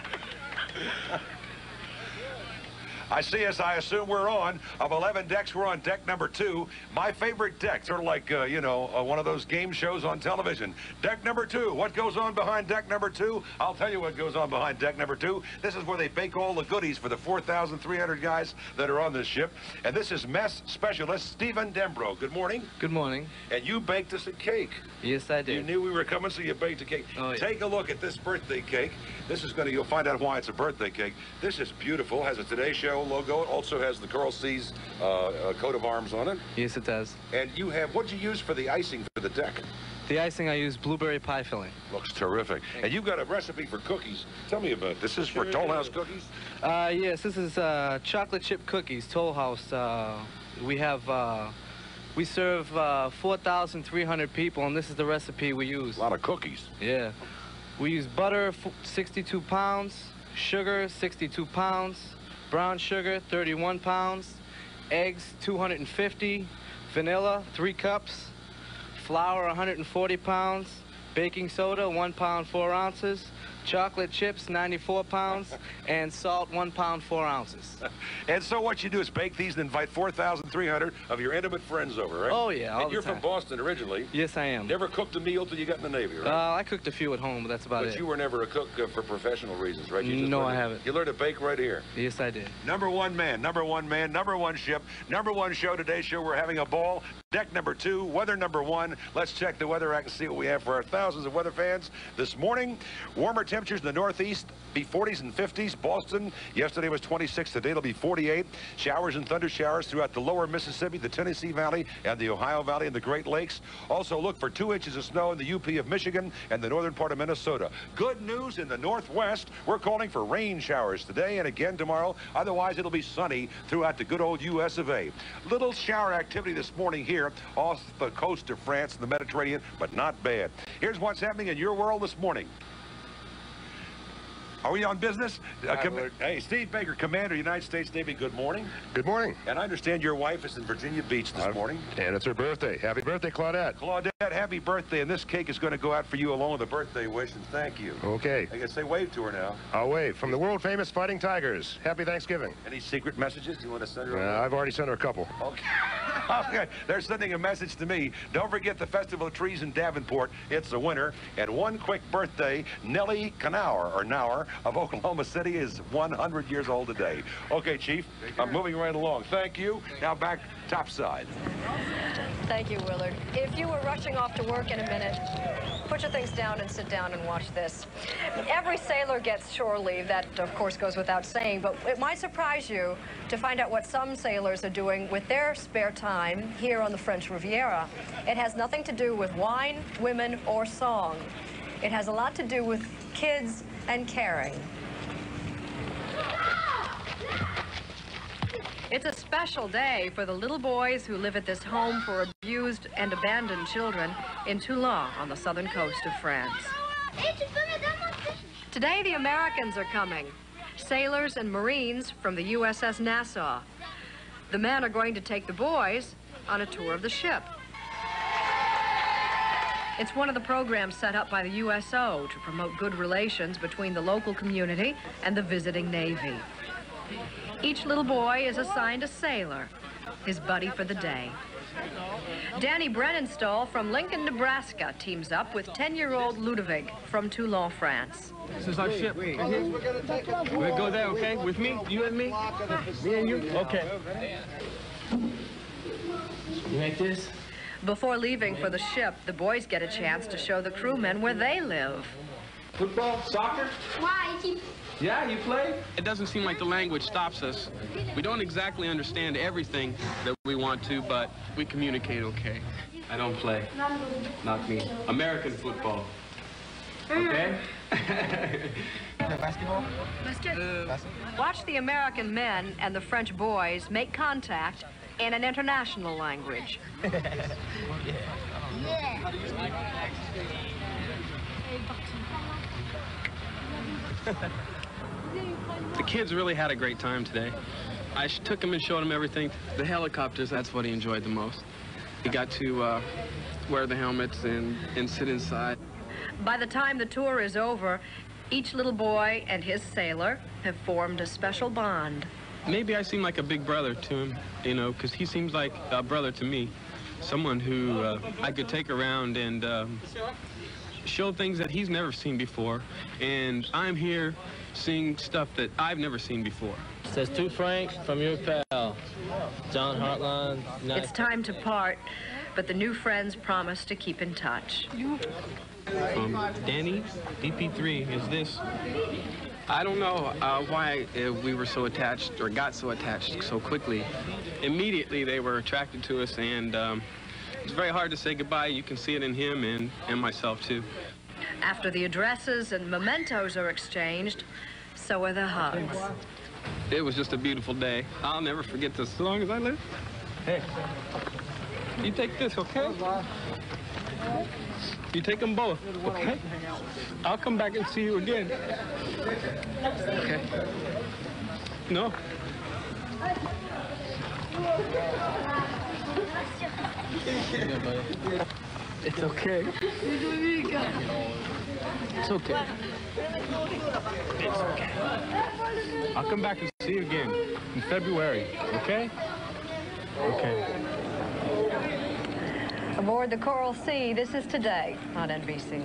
I see us, I assume we're on. Of eleven decks, we're on deck number two. My favorite deck, sort of like, uh, you know, uh, one of those game shows on television. Deck number two. What goes on behind deck number two? I'll tell you what goes on behind deck number two. This is where they bake all the goodies for the four thousand three hundred guys that are on this ship. And this is mess specialist Stephen Dembro. Good morning. Good morning. And you baked us a cake. Yes, I did. You knew we were coming, so you baked a cake. Oh, yeah. Take a look at this birthday cake. This is going to, you'll find out why it's a birthday cake. This is beautiful. Has a Today Show logo. It also has the Coral Sea's uh, uh, coat of arms on it. Yes, it does. And you have, what'd you use for the icing for the deck? The icing I use blueberry pie filling. Looks terrific. And you've got a recipe for cookies. Tell me about it. This is for Toll House cookies? Uh, yes, this is uh, chocolate chip cookies, Toll House. Uh, we have, uh, we serve uh, four thousand three hundred people, and this is the recipe we use. A lot of cookies. Yeah. We use butter, sixty-two pounds, sugar, sixty-two pounds, brown sugar, thirty-one pounds, eggs, two hundred fifty, vanilla, three cups, flour, one hundred forty pounds, baking soda, one pound, four ounces, chocolate chips, ninety-four pounds, and salt, one pound, four ounces. And so what you do is bake these and invite four thousand three hundred of your intimate friends over, right? Oh, yeah, all And the you're time. from Boston originally. Yes, I am. Never cooked a meal till you got in the Navy, right? Uh, I cooked a few at home, but that's about but it. you were never a cook uh, for professional reasons, right? You just No, learned I to- haven't. You learned to bake right here. Yes, I did. Number one man, number one man, number one ship, number one show, today's show. We're having a ball. Deck number two, weather number one. Let's check the weather act and see what we have for our thousands of weather fans. This morning, warmer temperatures in the northeast, be forties and fifties. Boston, yesterday was twenty-six. Today it'll be forty-eight. Showers and thunder showers throughout the lower Mississippi, the Tennessee Valley, and the Ohio Valley and the Great Lakes. Also look for two inches of snow in the U P of Michigan and the northern part of Minnesota. Good news in the northwest. We're calling for rain showers today and again tomorrow. Otherwise, it'll be sunny throughout the good old U S of A. Little shower activity this morning here off the coast of France and the Mediterranean, but not bad. Here's what's happening in your world this morning. Are we on business? Uh, com- hey, Steve Baker, Commander, United States Navy, good morning. Good morning. And I understand your wife is in Virginia Beach this Uh, morning. And it's her birthday. Happy birthday, Claudette. Claudette, happy birthday. And this cake is going to go out for you along with a birthday wish, and thank you. Okay. I can say wave to her now. I'll wave. From the world-famous Fighting Tigers, happy Thanksgiving. Any secret messages you want to send her? Uh, I've already sent her a couple. Okay. Okay. They're sending a message to me. Don't forget the Festival of Trees in Davenport. It's the winter. And one quick birthday, Nellie Knauer, or Nauer of Oklahoma City is one hundred years old today. Okay, Chief, I'm moving right along. Thank you. Now back topside. Thank you, Willard. If you were rushing off to work in a minute, put your things down and sit down and watch this. Every sailor gets shore leave. That, of course, goes without saying, but it might surprise you to find out what some sailors are doing with their spare time here on the French Riviera. It has nothing to do with wine, women, or song. It has a lot to do with kids and caring. It's a special day for the little boys who live at this home for abused and abandoned children in Toulon on the southern coast of France. Today, the Americans are coming, sailors and Marines from the U S S Nassau. The men are going to take the boys on a tour of the ship. It's one of the programs set up by the U S O to promote good relations between the local community and the visiting Navy. Each little boy is assigned a sailor, his buddy for the day. Danny Brennenstall from Lincoln, Nebraska teams up with ten-year-old Ludovic from Toulon, France. This is our ship. Right here. We'll go there, okay? With me? You and me? Me and you? Okay. You like this? Before leaving for the ship, the boys get a chance to show the crewmen where they live. Football? Soccer? Why? Yeah, you play? It doesn't seem like the language stops us. We don't exactly understand everything that we want to, but we communicate okay. I don't play. Not me. American football. Okay? Basketball? Basket. Watch the American men and the French boys make contact in an international language. The kids really had a great time today. I took him and showed him everything. The helicopters, that's what he enjoyed the most. He got to uh, wear the helmets and, and sit inside. By the time the tour is over, each little boy and his sailor have formed a special bond. Maybe I seem like a big brother to him, you know, because he seems like a brother to me. Someone who uh, I could take around and um, show things that he's never seen before. And I'm here seeing stuff that I've never seen before. It says to Frank from your pal, John Hartline. It's time to part, but the new friends promise to keep in touch. From Danny, D P three is this. I don't know uh, why uh, we were so attached or got so attached so quickly. Immediately they were attracted to us, and um, it's very hard to say goodbye. You can see it in him and, and myself too. After the addresses and mementos are exchanged, so are the hugs. It was just a beautiful day. I'll never forget this as long as I live. Hey, you take this, okay? You take them both, okay? I'll come back and see you again. Okay. No? It's okay. It's okay. It's okay. I'll come back and see you again in February, okay? Okay. Aboard the Coral Sea, this is Today on N B C.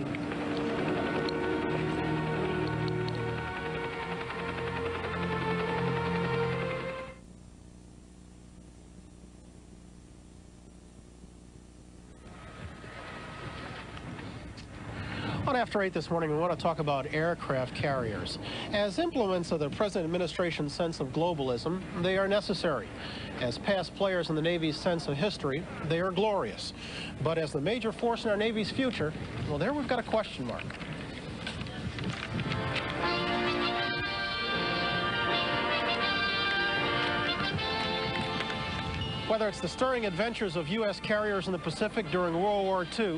On After eight this morning, we want to talk about aircraft carriers. As implements of the present administration's sense of globalism, they are necessary. As past players in the Navy's sense of history, they are glorious. But as the major force in our Navy's future, well, there we've got a question mark. Whether it's the stirring adventures of U S carriers in the Pacific during World War Two,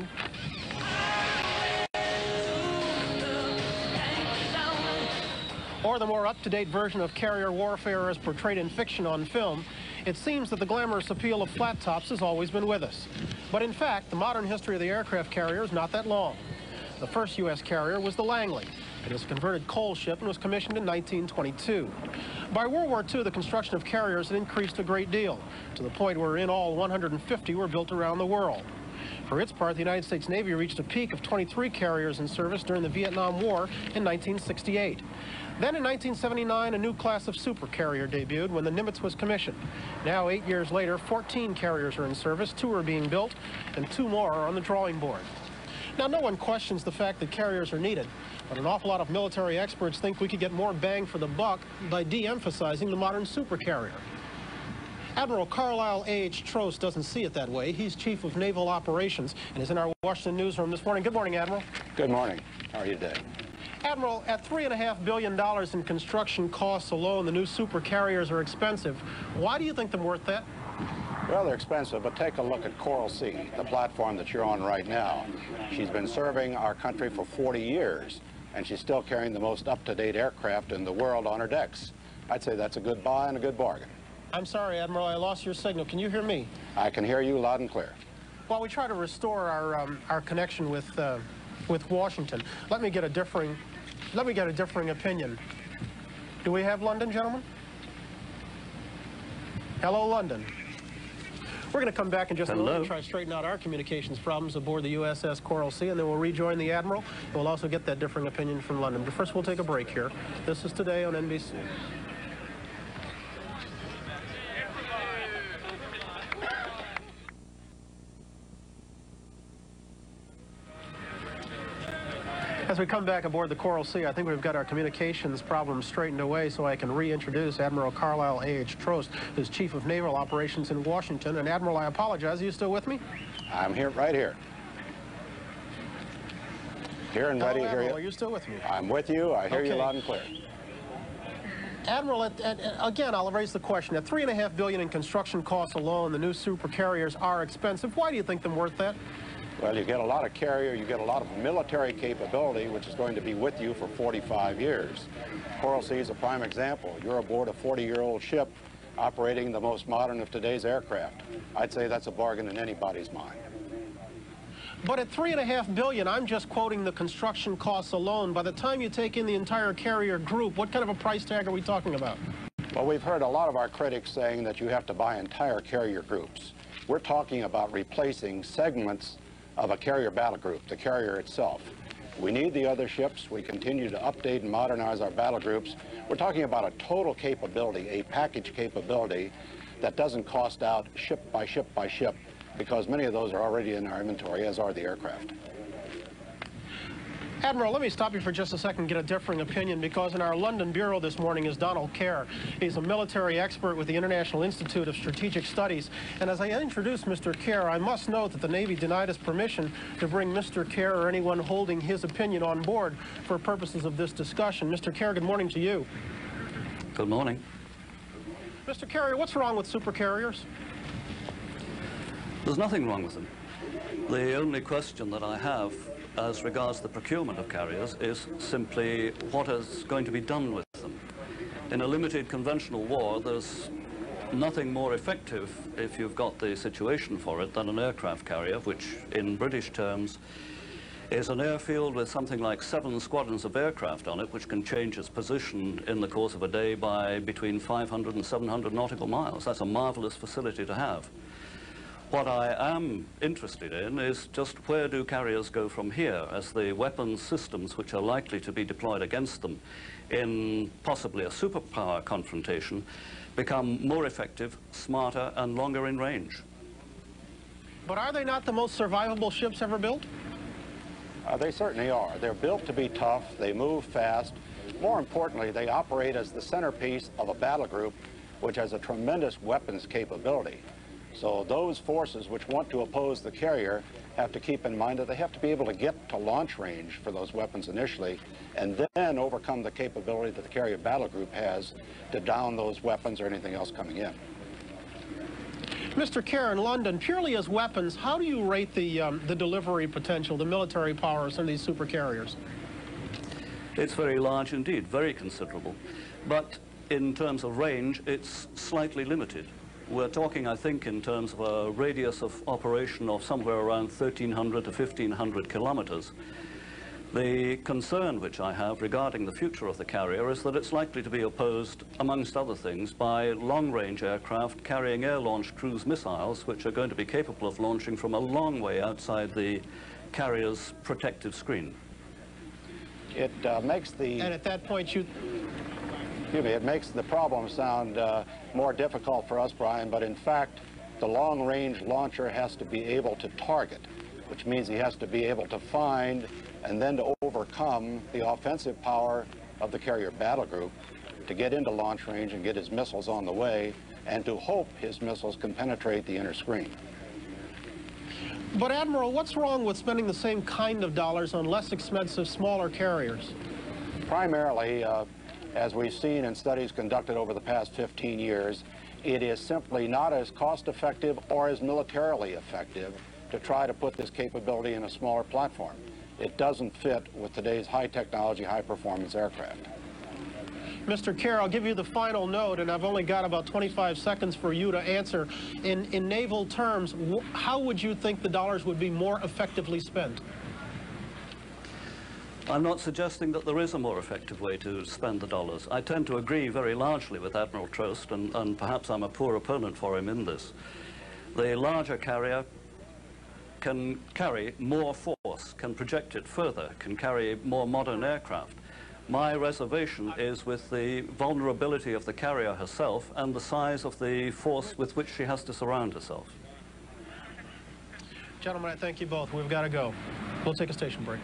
or the more up-to-date version of carrier warfare as portrayed in fiction on film, it seems that the glamorous appeal of flat tops has always been with us. But in fact, the modern history of the aircraft carrier is not that long. The first U S carrier was the Langley. It was a converted coal ship and was commissioned in nineteen twenty-two. By World War Two, the construction of carriers had increased a great deal, to the point where in all one hundred fifty were built around the world. For its part, the United States Navy reached a peak of twenty-three carriers in service during the Vietnam War in nineteen sixty-eight. Then in nineteen seventy-nine, a new class of supercarrier debuted when the Nimitz was commissioned. Now, eight years later, fourteen carriers are in service, two are being built, and two more are on the drawing board. Now, no one questions the fact that carriers are needed, but an awful lot of military experts think we could get more bang for the buck by de-emphasizing the modern supercarrier. Admiral Carlisle A H Trost doesn't see it that way. He's Chief of Naval Operations and is in our Washington newsroom this morning. Good morning, Admiral. Good morning. How are you today? Admiral, at three and a half billion dollars in construction costs alone, the new supercarriers are expensive. Why do you think they're worth that? Well, they're expensive, but take a look at Coral Sea, the platform that you're on right now. She's been serving our country for forty years, and she's still carrying the most up-to-date aircraft in the world on her decks. I'd say that's a good buy and a good bargain. I'm sorry, Admiral, I lost your signal. Can you hear me? I can hear you loud and clear. While we try to restore our um, our connection with uh, with Washington, let me get a differing let me get a differing opinion. Do we have London, gentlemen? Hello, London. We're going to come back in just a moment and try to straighten out our communications problems aboard the U S S Coral Sea, and then we'll rejoin the Admiral. We'll also get that differing opinion from London. But first, we'll take a break here. This is Today on N B C. As we come back aboard the Coral Sea, I think we've got our communications problems straightened away, so I can reintroduce Admiral Carlisle A H Trost, who's Chief of Naval Operations in Washington. And Admiral, I apologize. Are you still with me? I'm here, right here. Here and ready. Hello, Hear Admiral, you. are you still with me? I'm with you. I hear Okay. you loud and clear. Admiral, at, at, again, I'll raise the question. At three and a half billion in construction costs alone, the new supercarriers are expensive. Why do you think them worth that? Well, you get a lot of carrier, you get a lot of military capability, which is going to be with you for forty-five years. Coral Sea is a prime example. You're aboard a forty-year-old ship operating the most modern of today's aircraft. I'd say that's a bargain in anybody's mind. But at three and a half billion, I'm just quoting the construction costs alone. By the time you take in the entire carrier group, what kind of a price tag are we talking about? Well, we've heard a lot of our critics saying that you have to buy entire carrier groups. We're talking about replacing segments of a carrier battle group, the carrier itself. We need the other ships. We continue to update and modernize our battle groups. We're talking about a total capability, a package capability that doesn't cost out ship by ship by ship, because many of those are already in our inventory, as are the aircraft. Admiral, let me stop you for just a second and get a differing opinion, because in our London bureau this morning is Donald Kerr. He's a military expert with the International Institute of Strategic Studies. And as I introduce Mister Kerr, I must note that the Navy denied us permission to bring Mister Kerr or anyone holding his opinion on board for purposes of this discussion. Mister Kerr, good morning to you. Good morning. Mister Kerr, what's wrong with supercarriers? There's nothing wrong with them. The only question that I have as regards the procurement of carriers is simply what is going to be done with them. In a limited conventional war, there's nothing more effective, if you've got the situation for it, than an aircraft carrier, which in British terms is an airfield with something like seven squadrons of aircraft on it, which can change its position in the course of a day by between five hundred and seven hundred nautical miles. That's a marvelous facility to have. What I am interested in is just where do carriers go from here as the weapons systems which are likely to be deployed against them in possibly a superpower confrontation become more effective, smarter, and longer in range. But are they not the most survivable ships ever built? Uh, they certainly are. They're built to be tough, they move fast. More importantly, they operate as the centerpiece of a battle group which has a tremendous weapons capability. So those forces which want to oppose the carrier have to keep in mind that they have to be able to get to launch range for those weapons initially, and then overcome the capability that the carrier battle group has to down those weapons or anything else coming in. Mister Kerr, in London, purely as weapons, how do you rate the, um, the delivery potential, the military power of some of these supercarriers? It's very large indeed, very considerable. But in terms of range, it's slightly limited. We're talking, I think, in terms of a radius of operation of somewhere around thirteen hundred to fifteen hundred kilometers. The concern which I have regarding the future of the carrier is that it's likely to be opposed, amongst other things, by long-range aircraft carrying air-launched cruise missiles, which are going to be capable of launching from a long way outside the carrier's protective screen. It uh, makes the... And at that point, you... Excuse me, it makes the problem sound uh, more difficult for us, Brian, but in fact, the long-range launcher has to be able to target, which means he has to be able to find and then to overcome the offensive power of the carrier battle group to get into launch range and get his missiles on the way, and to hope his missiles can penetrate the inner screen. But Admiral, what's wrong with spending the same kind of dollars on less expensive, smaller carriers? Primarily, uh, as we've seen in studies conducted over the past fifteen years, it is simply not as cost-effective or as militarily effective to try to put this capability in a smaller platform. It doesn't fit with today's high-technology, high-performance aircraft. Mister Kerr, I'll give you the final note, and I've only got about twenty-five seconds for you to answer. In, in naval terms, wh how would you think the dollars would be more effectively spent? I'm not suggesting that there is a more effective way to spend the dollars. I tend to agree very largely with Admiral Trost, and, and perhaps I'm a poor opponent for him in this. The larger carrier can carry more force, can project it further, can carry more modern aircraft. My reservation is with the vulnerability of the carrier herself and the size of the force with which she has to surround herself. Gentlemen, I thank you both. We've got to go. We'll take a station break.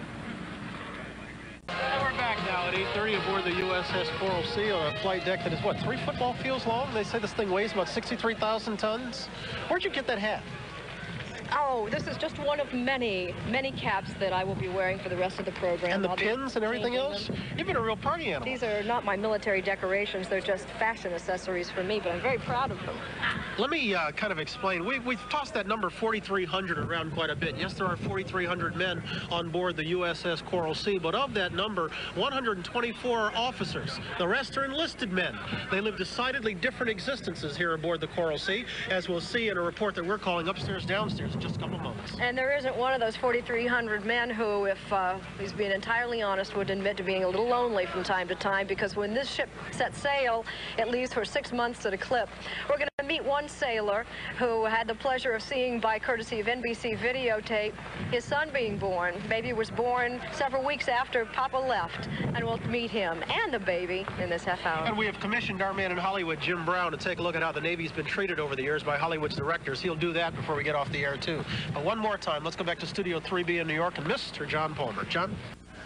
And we're back now at eight thirty aboard the U S S Coral Sea on a flight deck that is, what, three football fields long? They say this thing weighs about sixty-three thousand tons. Where'd you get that hat? Oh, this is just one of many, many caps that I will be wearing for the rest of the program. And the I'll pins and everything else? them. You've been a real party animal. These are not my military decorations. They're just fashion accessories for me, but I'm very proud of them. Let me uh, kind of explain. We, we've tossed that number forty-three hundred around quite a bit. Yes, there are forty-three hundred men on board the U S S Coral Sea, but of that number, one hundred twenty-four are officers. The rest are enlisted men. They live decidedly different existences here aboard the Coral Sea, as we'll see in a report that we're calling Upstairs Downstairs in just a couple of moments. And there isn't one of those forty-three hundred men who, if uh, he's being entirely honest, would admit to being a little lonely from time to time, because when this ship sets sail, it leaves for six months at a clip. We're going to meet one sailor who had the pleasure of seeing, by courtesy of N B C videotape, his son being born. Baby was born several weeks after Papa left, and we'll meet him and the baby in this half hour. And we have commissioned our man in Hollywood, Jim Brown, to take a look at how the Navy's been treated over the years by Hollywood's directors. He'll do that before we get off the air, too. But one more time, let's go back to Studio three B in New York and Mister John Palmer. John?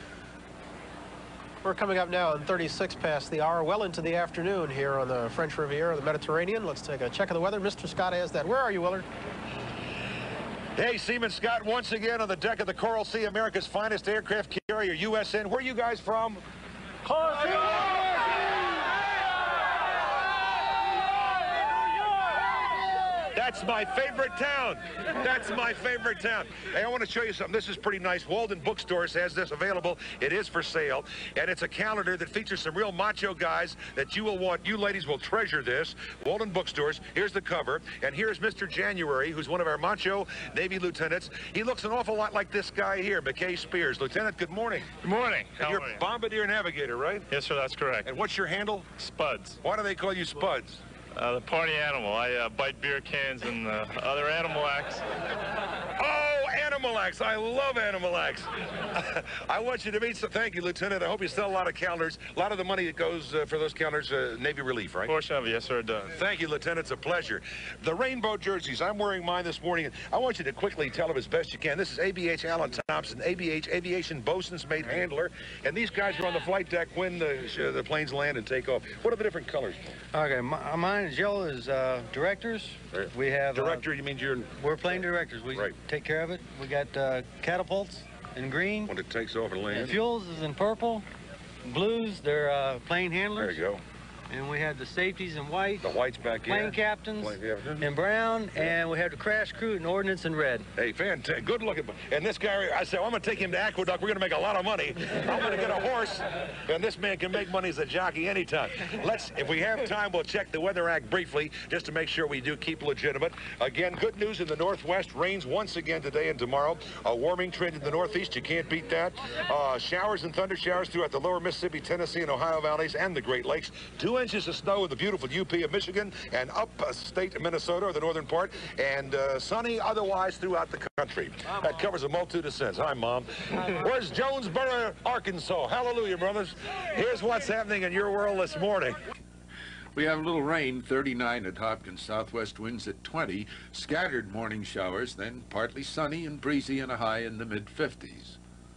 We're coming up now on thirty-six past the hour, well into the afternoon here on the French Riviera, the Mediterranean. Let's take a check of the weather. Mister Scott has that. Where are you, Willard? Hey, Seaman Scott, once again on the deck of the Coral Sea, America's finest aircraft carrier, U S N. Where are you guys from? Coral Sea! That's my favorite town. That's my favorite town. Hey, I want to show you something. This is pretty nice. Walden Bookstores has this available. It is for sale, and it's a calendar that features some real macho guys that you will want. You ladies will treasure this. Walden Bookstores. Here's the cover, and here's Mister January, who's one of our macho Navy lieutenants. He looks an awful lot like this guy here, McKay Spears. Lieutenant, good morning. Good morning. And How you're are you? Bombardier Navigator, right? Yes, sir, that's correct. And what's your handle? Spuds. Why do they call you Spuds? Uh, the party animal. I uh, bite beer cans and uh, other animal acts. Oh, Animalax. I love Animalax. I want you to meet some. Thank you, Lieutenant. I hope you sell a lot of calendars. A lot of the money that goes uh, for those calendars, uh, Navy relief, right? Portion of it, yes, sir, it does. Thank you, Lieutenant. It's a pleasure. The rainbow jerseys. I'm wearing mine this morning. I want you to quickly tell them as best you can. This is A B H Alan Thompson, A B H Aviation Bosun's Mate Handler. And these guys are on the flight deck when the, uh, the planes land and take off. What are the different colors? Okay, my, mine is yellow is uh, directors. We have director. Uh, you mean you're? We're plane directors. We right. take care of it. We got uh, catapults in green. When it takes off and lands. And fuels is in purple. Blues, they're uh, plane handlers. There you go. And we have the safeties in white. The white's back here. Plane captains Plane captain. in brown. Yeah. And we have the crash crew in ordnance in red. Hey, fantastic. Good looking. And this guy, I said, well, I'm going to take him to Aqueduct. We're going to make a lot of money. I'm going to get a horse. And this man can make money as a jockey anytime. Let's, if we have time, we'll check the Weather Act briefly just to make sure we do keep legitimate. Again, good news in the Northwest. Rains once again today and tomorrow. A warming trend in the Northeast. You can't beat that. Uh, showers and thunder showers throughout the lower Mississippi, Tennessee, and Ohio valleys and the Great Lakes. Two inches of snow in the beautiful U P of Michigan and upstate Minnesota, or the northern part, and uh, sunny otherwise throughout the country. That covers a multitude of sins. Hi, Mom. Where's Jonesboro, Arkansas? Hallelujah, brothers. Here's what's happening in your world this morning. We have a little rain, thirty-nine at Hopkins, southwest winds at twenty, scattered morning showers, then partly sunny and breezy and a high in the mid fifties.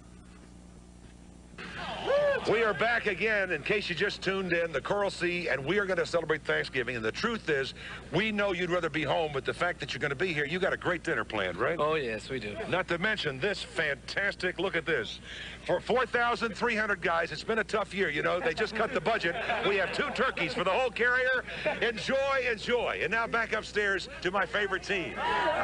We are back again, in case you just tuned in, the Coral Sea, and we are going to celebrate Thanksgiving. And the truth is, we know you'd rather be home, but the fact that you're going to be here, you got a great dinner planned, right? Oh, yes, we do. Not to mention this fantastic, look at this. For four thousand three hundred guys, it's been a tough year, you know. They just cut the budget. We have two turkeys for the whole carrier. Enjoy, enjoy. And now back upstairs to my favorite team.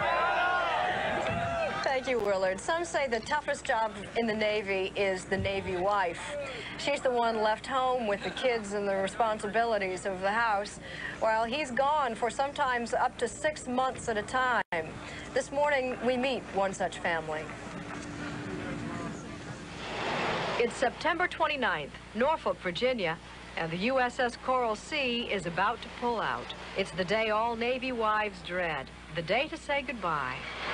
Thank you, Willard. Some say the toughest job in the Navy is the Navy wife. She's the one left home with the kids and the responsibilities of the house, while he's gone for sometimes up to six months at a time. This morning, we meet one such family. It's September twenty-ninth, Norfolk, Virginia, and the U S S Coral Sea is about to pull out. It's the day all Navy wives dread, the day to say goodbye.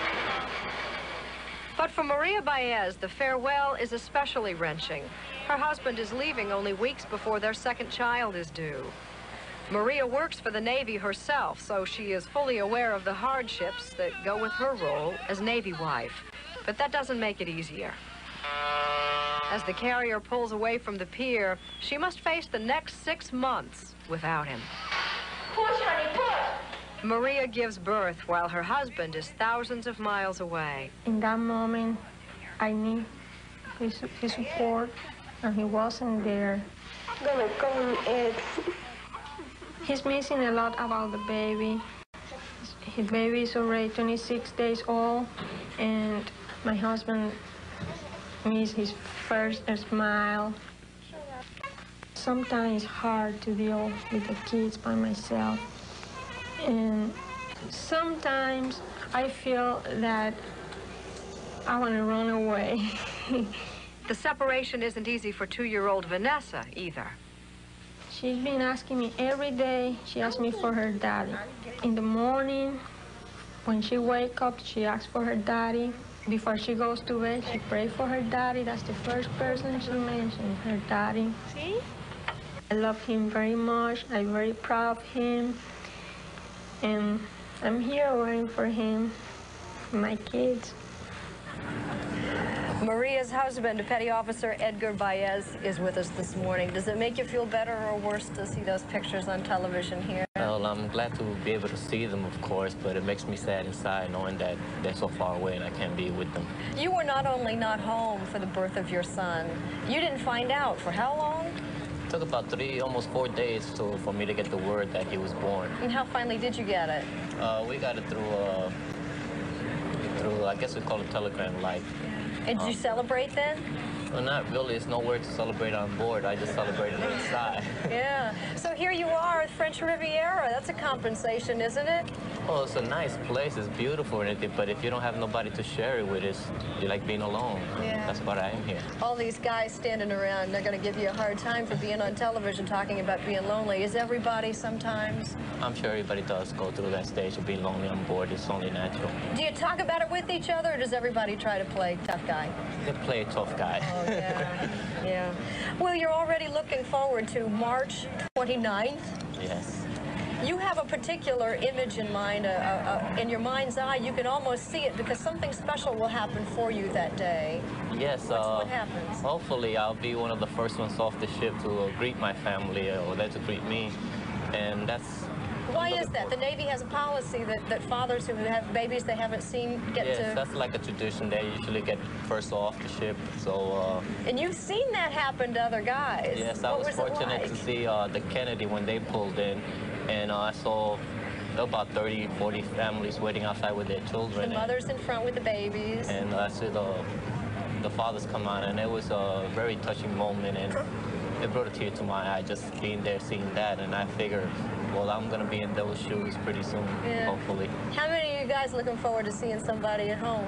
But for Maria Baez, the farewell is especially wrenching. Her husband is leaving only weeks before their second child is due. Maria works for the Navy herself, so she is fully aware of the hardships that go with her role as Navy wife. But that doesn't make it easier. As the carrier pulls away from the pier, she must face the next six months without him. Push, honey, push! Maria gives birth while her husband is thousands of miles away. In that moment, I need his, his support, and he wasn't there. Gonna come eggs. He's missing a lot about the baby. His baby is already twenty-six days old, and my husband missed his first smile. Sometimes it's hard to deal with the kids by myself. And sometimes I feel that I want to run away. The separation isn't easy for two-year-old Vanessa either. She's been asking me every day. She asks me for her daddy. In the morning, when she wakes up, she asks for her daddy. Before she goes to bed, she prays for her daddy. That's the first person she mentions, her daddy. See? I love him very much. I'm very proud of him. And I'm here waiting for him, for my kids. Maria's husband, Petty Officer Edgar Baez, is with us this morning. Does it make you feel better or worse to see those pictures on television here? Well, I'm glad to be able to see them, of course, but it makes me sad inside knowing that they're so far away and I can't be with them. You were not only not home for the birth of your son, you didn't find out for how long? It took about three, almost four days to, for me to get the word that he was born. And how finally did you get it? Uh, we got it through, uh, through, I guess we call it telegram, like. And did um, you celebrate then? Well, not really. It's nowhere to celebrate on board. I just celebrated inside. Yeah. So here you are at French Riviera. That's a compensation, isn't it? Well, it's a nice place. It's beautiful and everything, but if you don't have nobody to share it with, it's, you like being alone. Yeah. That's what I am here. All these guys standing around, they're going to give you a hard time for being on television talking about being lonely. Is everybody sometimes? I'm sure everybody does go through that stage of being lonely on board. It's only natural. Do you talk about it with each other, or does everybody try to play tough guy? They play tough guy. Oh, yeah. Yeah. Well, you're already looking forward to March twenty-ninth. Yes. You have a particular image in mind, uh, uh, in your mind's eye. You can almost see it because something special will happen for you that day. Yes. What's, uh, what happens? Hopefully, I'll be one of the first ones off the ship to uh, greet my family, or there to greet me, and that's Why is that? The Navy has a policy that, that fathers who have babies they haven't seen get yes, to... Yes, that's like a tradition. They usually get first off the ship, so... Uh, and you've seen that happen to other guys. Yes, I what was, was fortunate like? to see uh, the Kennedy when they pulled in, and uh, I saw about thirty, forty families waiting outside with their children. The mothers in front with the babies. And I see the, the fathers come out, and it was a very touching moment, and it brought a tear to my eye just being there, seeing that, and I figured, well, I'm going to be in those shoes pretty soon, yeah. hopefully. How many of you guys looking forward to seeing somebody at home?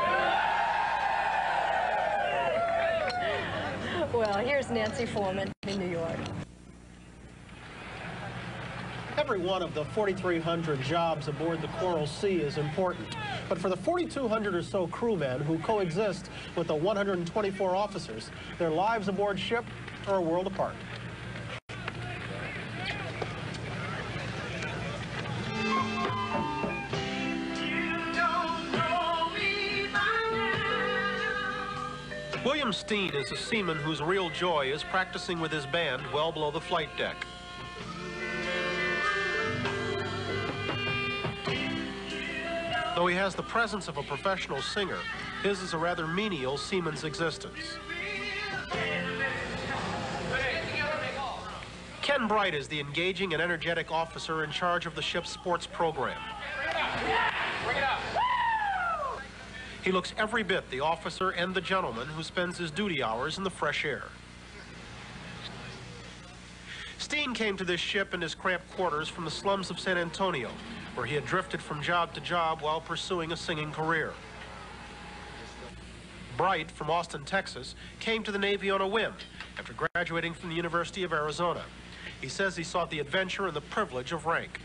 Well, here's Nancy Foreman in New York. Every one of the forty-three hundred jobs aboard the Coral Sea is important. But for the forty-two hundred or so crewmen who coexist with the one hundred twenty-four officers, their lives aboard ship are a world apart. William Steen is a seaman whose real joy is practicing with his band well below the flight deck. Though he has the presence of a professional singer, his is a rather menial seaman's existence. Ken Bright is the engaging and energetic officer in charge of the ship's sports program. He looks every bit the officer and the gentleman who spends his duty hours in the fresh air. Steen came to this ship in his cramped quarters from the slums of San Antonio, where he had drifted from job to job while pursuing a singing career. Bright, from Austin, Texas, came to the Navy on a whim after graduating from the University of Arizona. He says he sought the adventure and the privilege of rank.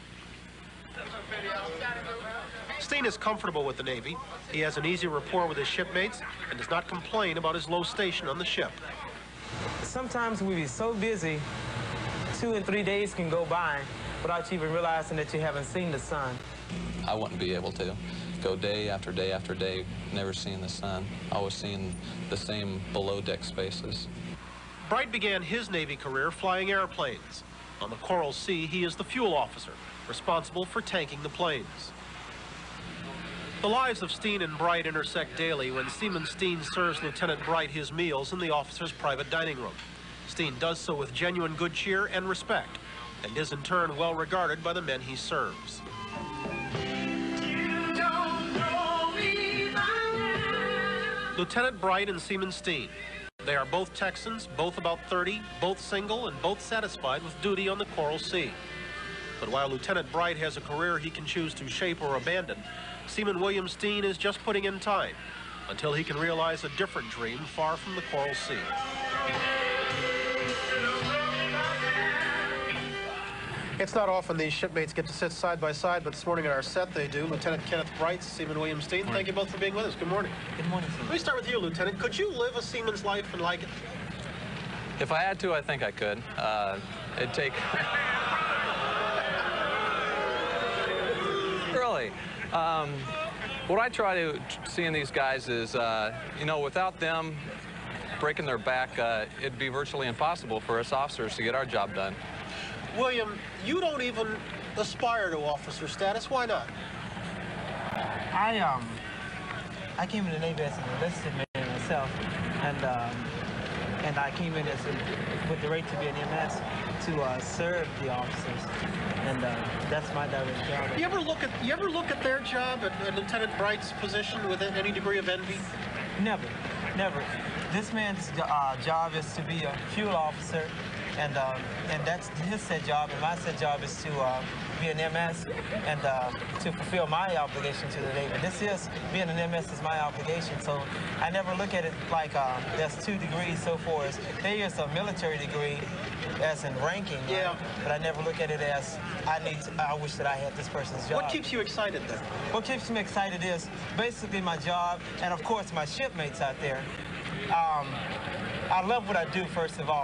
Steen is comfortable with the Navy. He has an easy rapport with his shipmates and does not complain about his low station on the ship. Sometimes we be so busy, two and three days can go by without you even realizing that you haven't seen the sun. I wouldn't be able to go day after day after day, never seeing the sun, always seeing the same below-deck spaces. Bright began his Navy career flying airplanes. On the Coral Sea, he is the fuel officer, responsible for tanking the planes. The lives of Steen and Bright intersect daily when Seaman Steen serves Lieutenant Bright his meals in the officer's private dining room. Steen does so with genuine good cheer and respect, and is in turn well regarded by the men he serves. Lieutenant Bright and Seaman Steen. They are both Texans, both about thirty, both single, and both satisfied with duty on the Coral Sea. But while Lieutenant Bright has a career he can choose to shape or abandon, Seaman William Steen is just putting in time until he can realize a different dream far from the Coral Sea. It's not often these shipmates get to sit side by side, but this morning at our set they do. Lieutenant Kenneth Bright, Seaman William Steen, thank you both for being with us. Good morning. Good morning, sir. Let me start with you, Lieutenant. Could you live a seaman's life and like it? If I had to, I think I could. Uh, it'd take... Really. Um, what I try to see in these guys is, uh, you know, without them breaking their back, uh, it'd be virtually impossible for us officers to get our job done. William, you don't even aspire to officer status. Why not? I um, I came in the Navy as an enlisted man myself, and um, and I came in as a, with the rate to be an M S to uh, serve the officers, and uh, that's my direct job. You ever look at you ever look at their job at, at Lieutenant Bright's position with any degree of envy? Never, never. This man's uh, job is to be a fuel officer. And um, and that's his set job, and my set job is to uh, be an M S and uh, to fulfill my obligation to the Navy. This is, being an M S is my obligation, so I never look at it like uh, there's two degrees so far as there is a military degree as in ranking, yeah. Right? But I never look at it as I need to, I wish that I had this person's job. What keeps you excited then? What keeps me excited is basically my job and of course my shipmates out there. Um, I love what I do, first of all.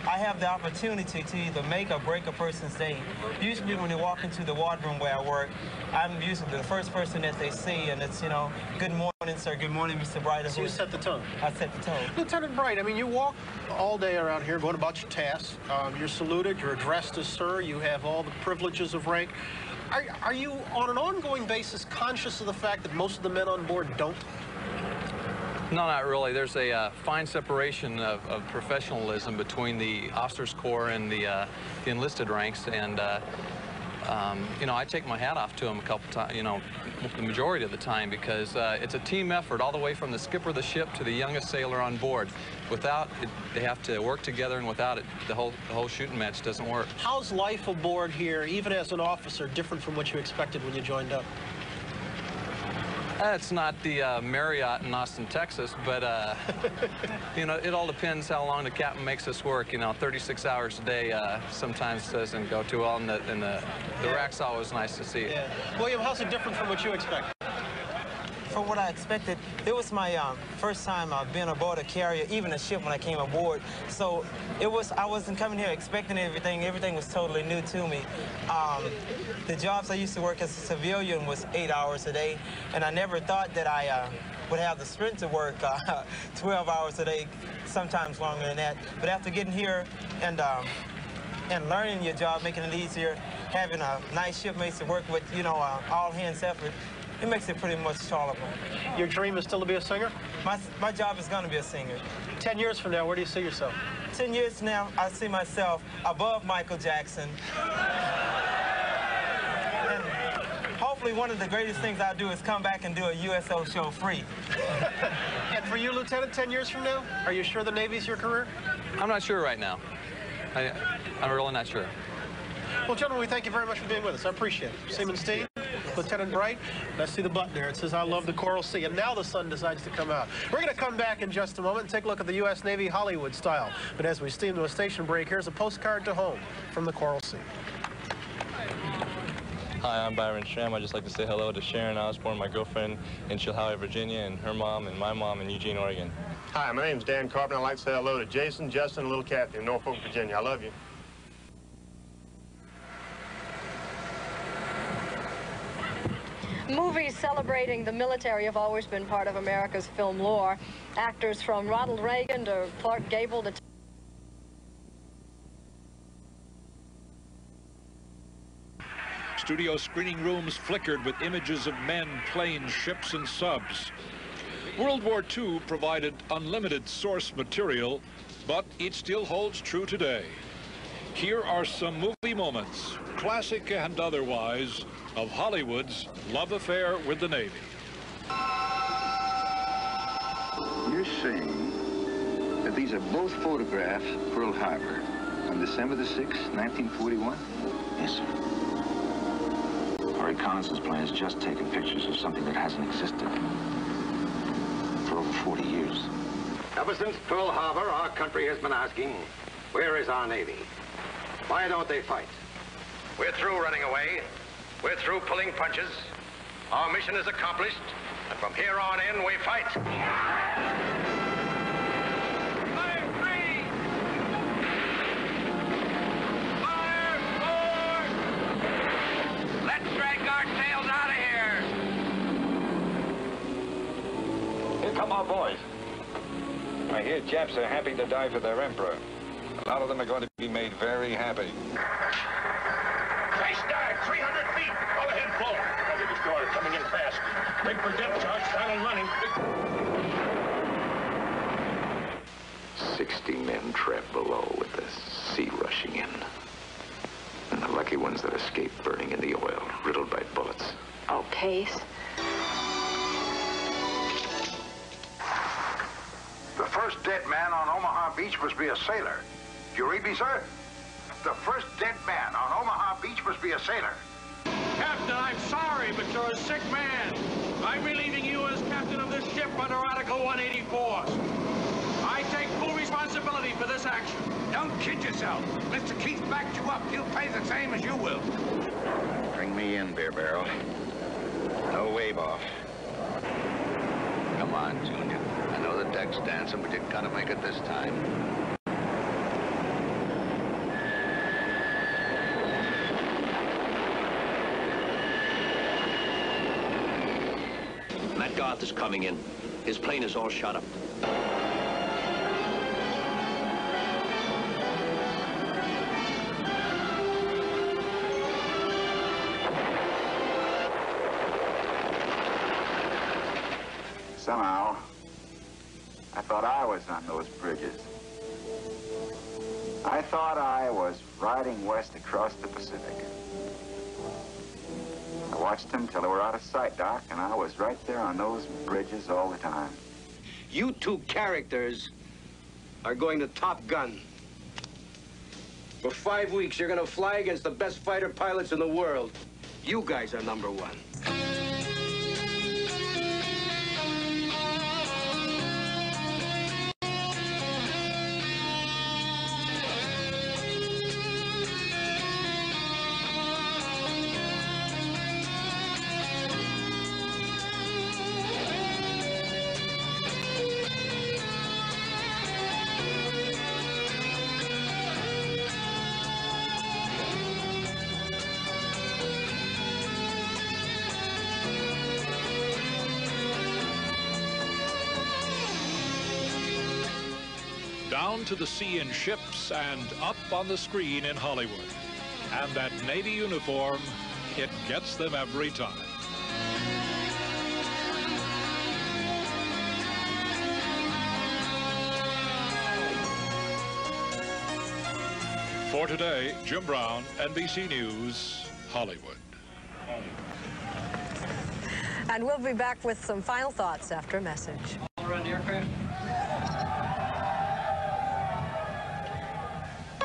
I have the opportunity to either make or break a person's day. Usually when they walk into the wardroom where I work, I'm usually the first person that they see, and it's, you know, good morning, sir, good morning, Mister Bright. So you set the tone. I set the tone. Lieutenant Bright, I mean, you walk all day around here going about your tasks. Um, you're saluted, you're addressed as sir, you have all the privileges of rank. Are, are you, on an ongoing basis, conscious of the fact that most of the men on board don't? No, not really. There's a uh, fine separation of, of professionalism between the officers' corps and the, uh, the enlisted ranks, and uh, um, you know, I take my hat off to them a couple times, you know, the majority of the time, because uh, it's a team effort all the way from the skipper of the ship to the youngest sailor on board. Without it, they have to work together, and without it, the whole, the whole shooting match doesn't work. How's life aboard here, even as an officer, different from what you expected when you joined up? Uh, it's not the uh, Marriott in Austin, Texas, but, uh, you know, it all depends how long the captain makes us work. You know, thirty-six hours a day uh, sometimes doesn't go too well, and the, and the, the Yeah. rack's always nice to see. Yeah. William, how's it different from what you expected? From what I expected, it was my um, first time uh, being aboard a carrier, even a ship when I came aboard. So it was, I wasn't coming here expecting everything. Everything was totally new to me. Um, the jobs I used to work as a civilian was eight hours a day, and I never thought that I uh, would have the strength to work uh, twelve hours a day, sometimes longer than that. But after getting here and um, and learning your job, making it easier, having a nice shipmates to work with, you know, uh, all hands effort, it makes it pretty much tolerable. Your dream is still to be a singer? My, my job is going to be a singer. Ten years from now, where do you see yourself? Ten years from now, I see myself above Michael Jackson. And hopefully one of the greatest things I'll do is come back and do a U S O show free. And for you, Lieutenant, ten years from now, are you sure the Navy's your career? I'm not sure right now. I, I'm really not sure. Well, gentlemen, we thank you very much for being with us. I appreciate it. Seaman Steen, Lieutenant Bright. Let's see the button there. It says, I love the Coral Sea. And now the sun decides to come out. We're going to come back in just a moment and take a look at the U S Navy Hollywood style. But as we steam to a station break, here's a postcard to home from the Coral Sea. Hi, I'm Byron Schramm. I'd just like to say hello to Sharon Osborne, my girlfriend in Chilhowie, Virginia, and her mom and my mom in Eugene, Oregon. Hi, my name's Dan Carpenter. I'd like to say hello to Jason, Justin, and little Kathy in Norfolk, Virginia. I love you. Movies celebrating the military have always been part of America's film lore. Actors from Ronald Reagan to Clark Gable to Studio screening rooms flickered with images of men, planes, ships, and subs. World War Two provided unlimited source material, but it still holds true today. Here are some movie moments, classic and otherwise, of Hollywood's love affair with the Navy. You're saying that these are both photographs of Pearl Harbor on December the sixth, nineteen forty-one? Yes, sir. Our reconnaissance plane has just taken pictures of something that hasn't existed for over forty years. Ever since Pearl Harbor, our country has been asking, where is our Navy? Why don't they fight? We're through running away. We're through pulling punches. Our mission is accomplished, and from here on in, we fight. Fire free! Fire forward! Let's drag our tails out of here! Here come our boys. I hear Japs are happy to die for their emperor. A lot of them are going to be made very happy. Chase dive, three hundred feet. All ahead, flow. Heavy destroyer coming in fast. Break for depth charge, silent running. Sixty men trapped below with the sea rushing in. And the lucky ones that escaped burning in the oil, riddled by bullets. Oh, Case. The first dead man on Omaha Beach must be a sailor. Do you read me, sir? The first dead man on Omaha Beach must be a sailor. Captain, I'm sorry, but you're a sick man. I'm relieving you as captain of this ship under Article one eighty-four. I take full responsibility for this action. Don't kid yourself. Mister Keith backed you up. He'll pay the same as you will. Bring me in, Beer Barrel. No wave off. Come on, Junior. I know the deck's dancing, but you gotta make it this time. Arthur's coming in. His plane is all shot up. Somehow, I thought I was on those bridges. I thought I was riding west across the Pacific. I watched them till they were out of sight, Doc, and I was right there on those bridges all the time. You two characters are going to Top Gun. For five weeks, you're going to fly against the best fighter pilots in the world. You guys are number one. Down to the sea in ships and up on the screen in Hollywood. And that Navy uniform, it gets them every time. For today, Jim Brown, N B C News, Hollywood. And we'll be back with some final thoughts after a message. All around the aircraft.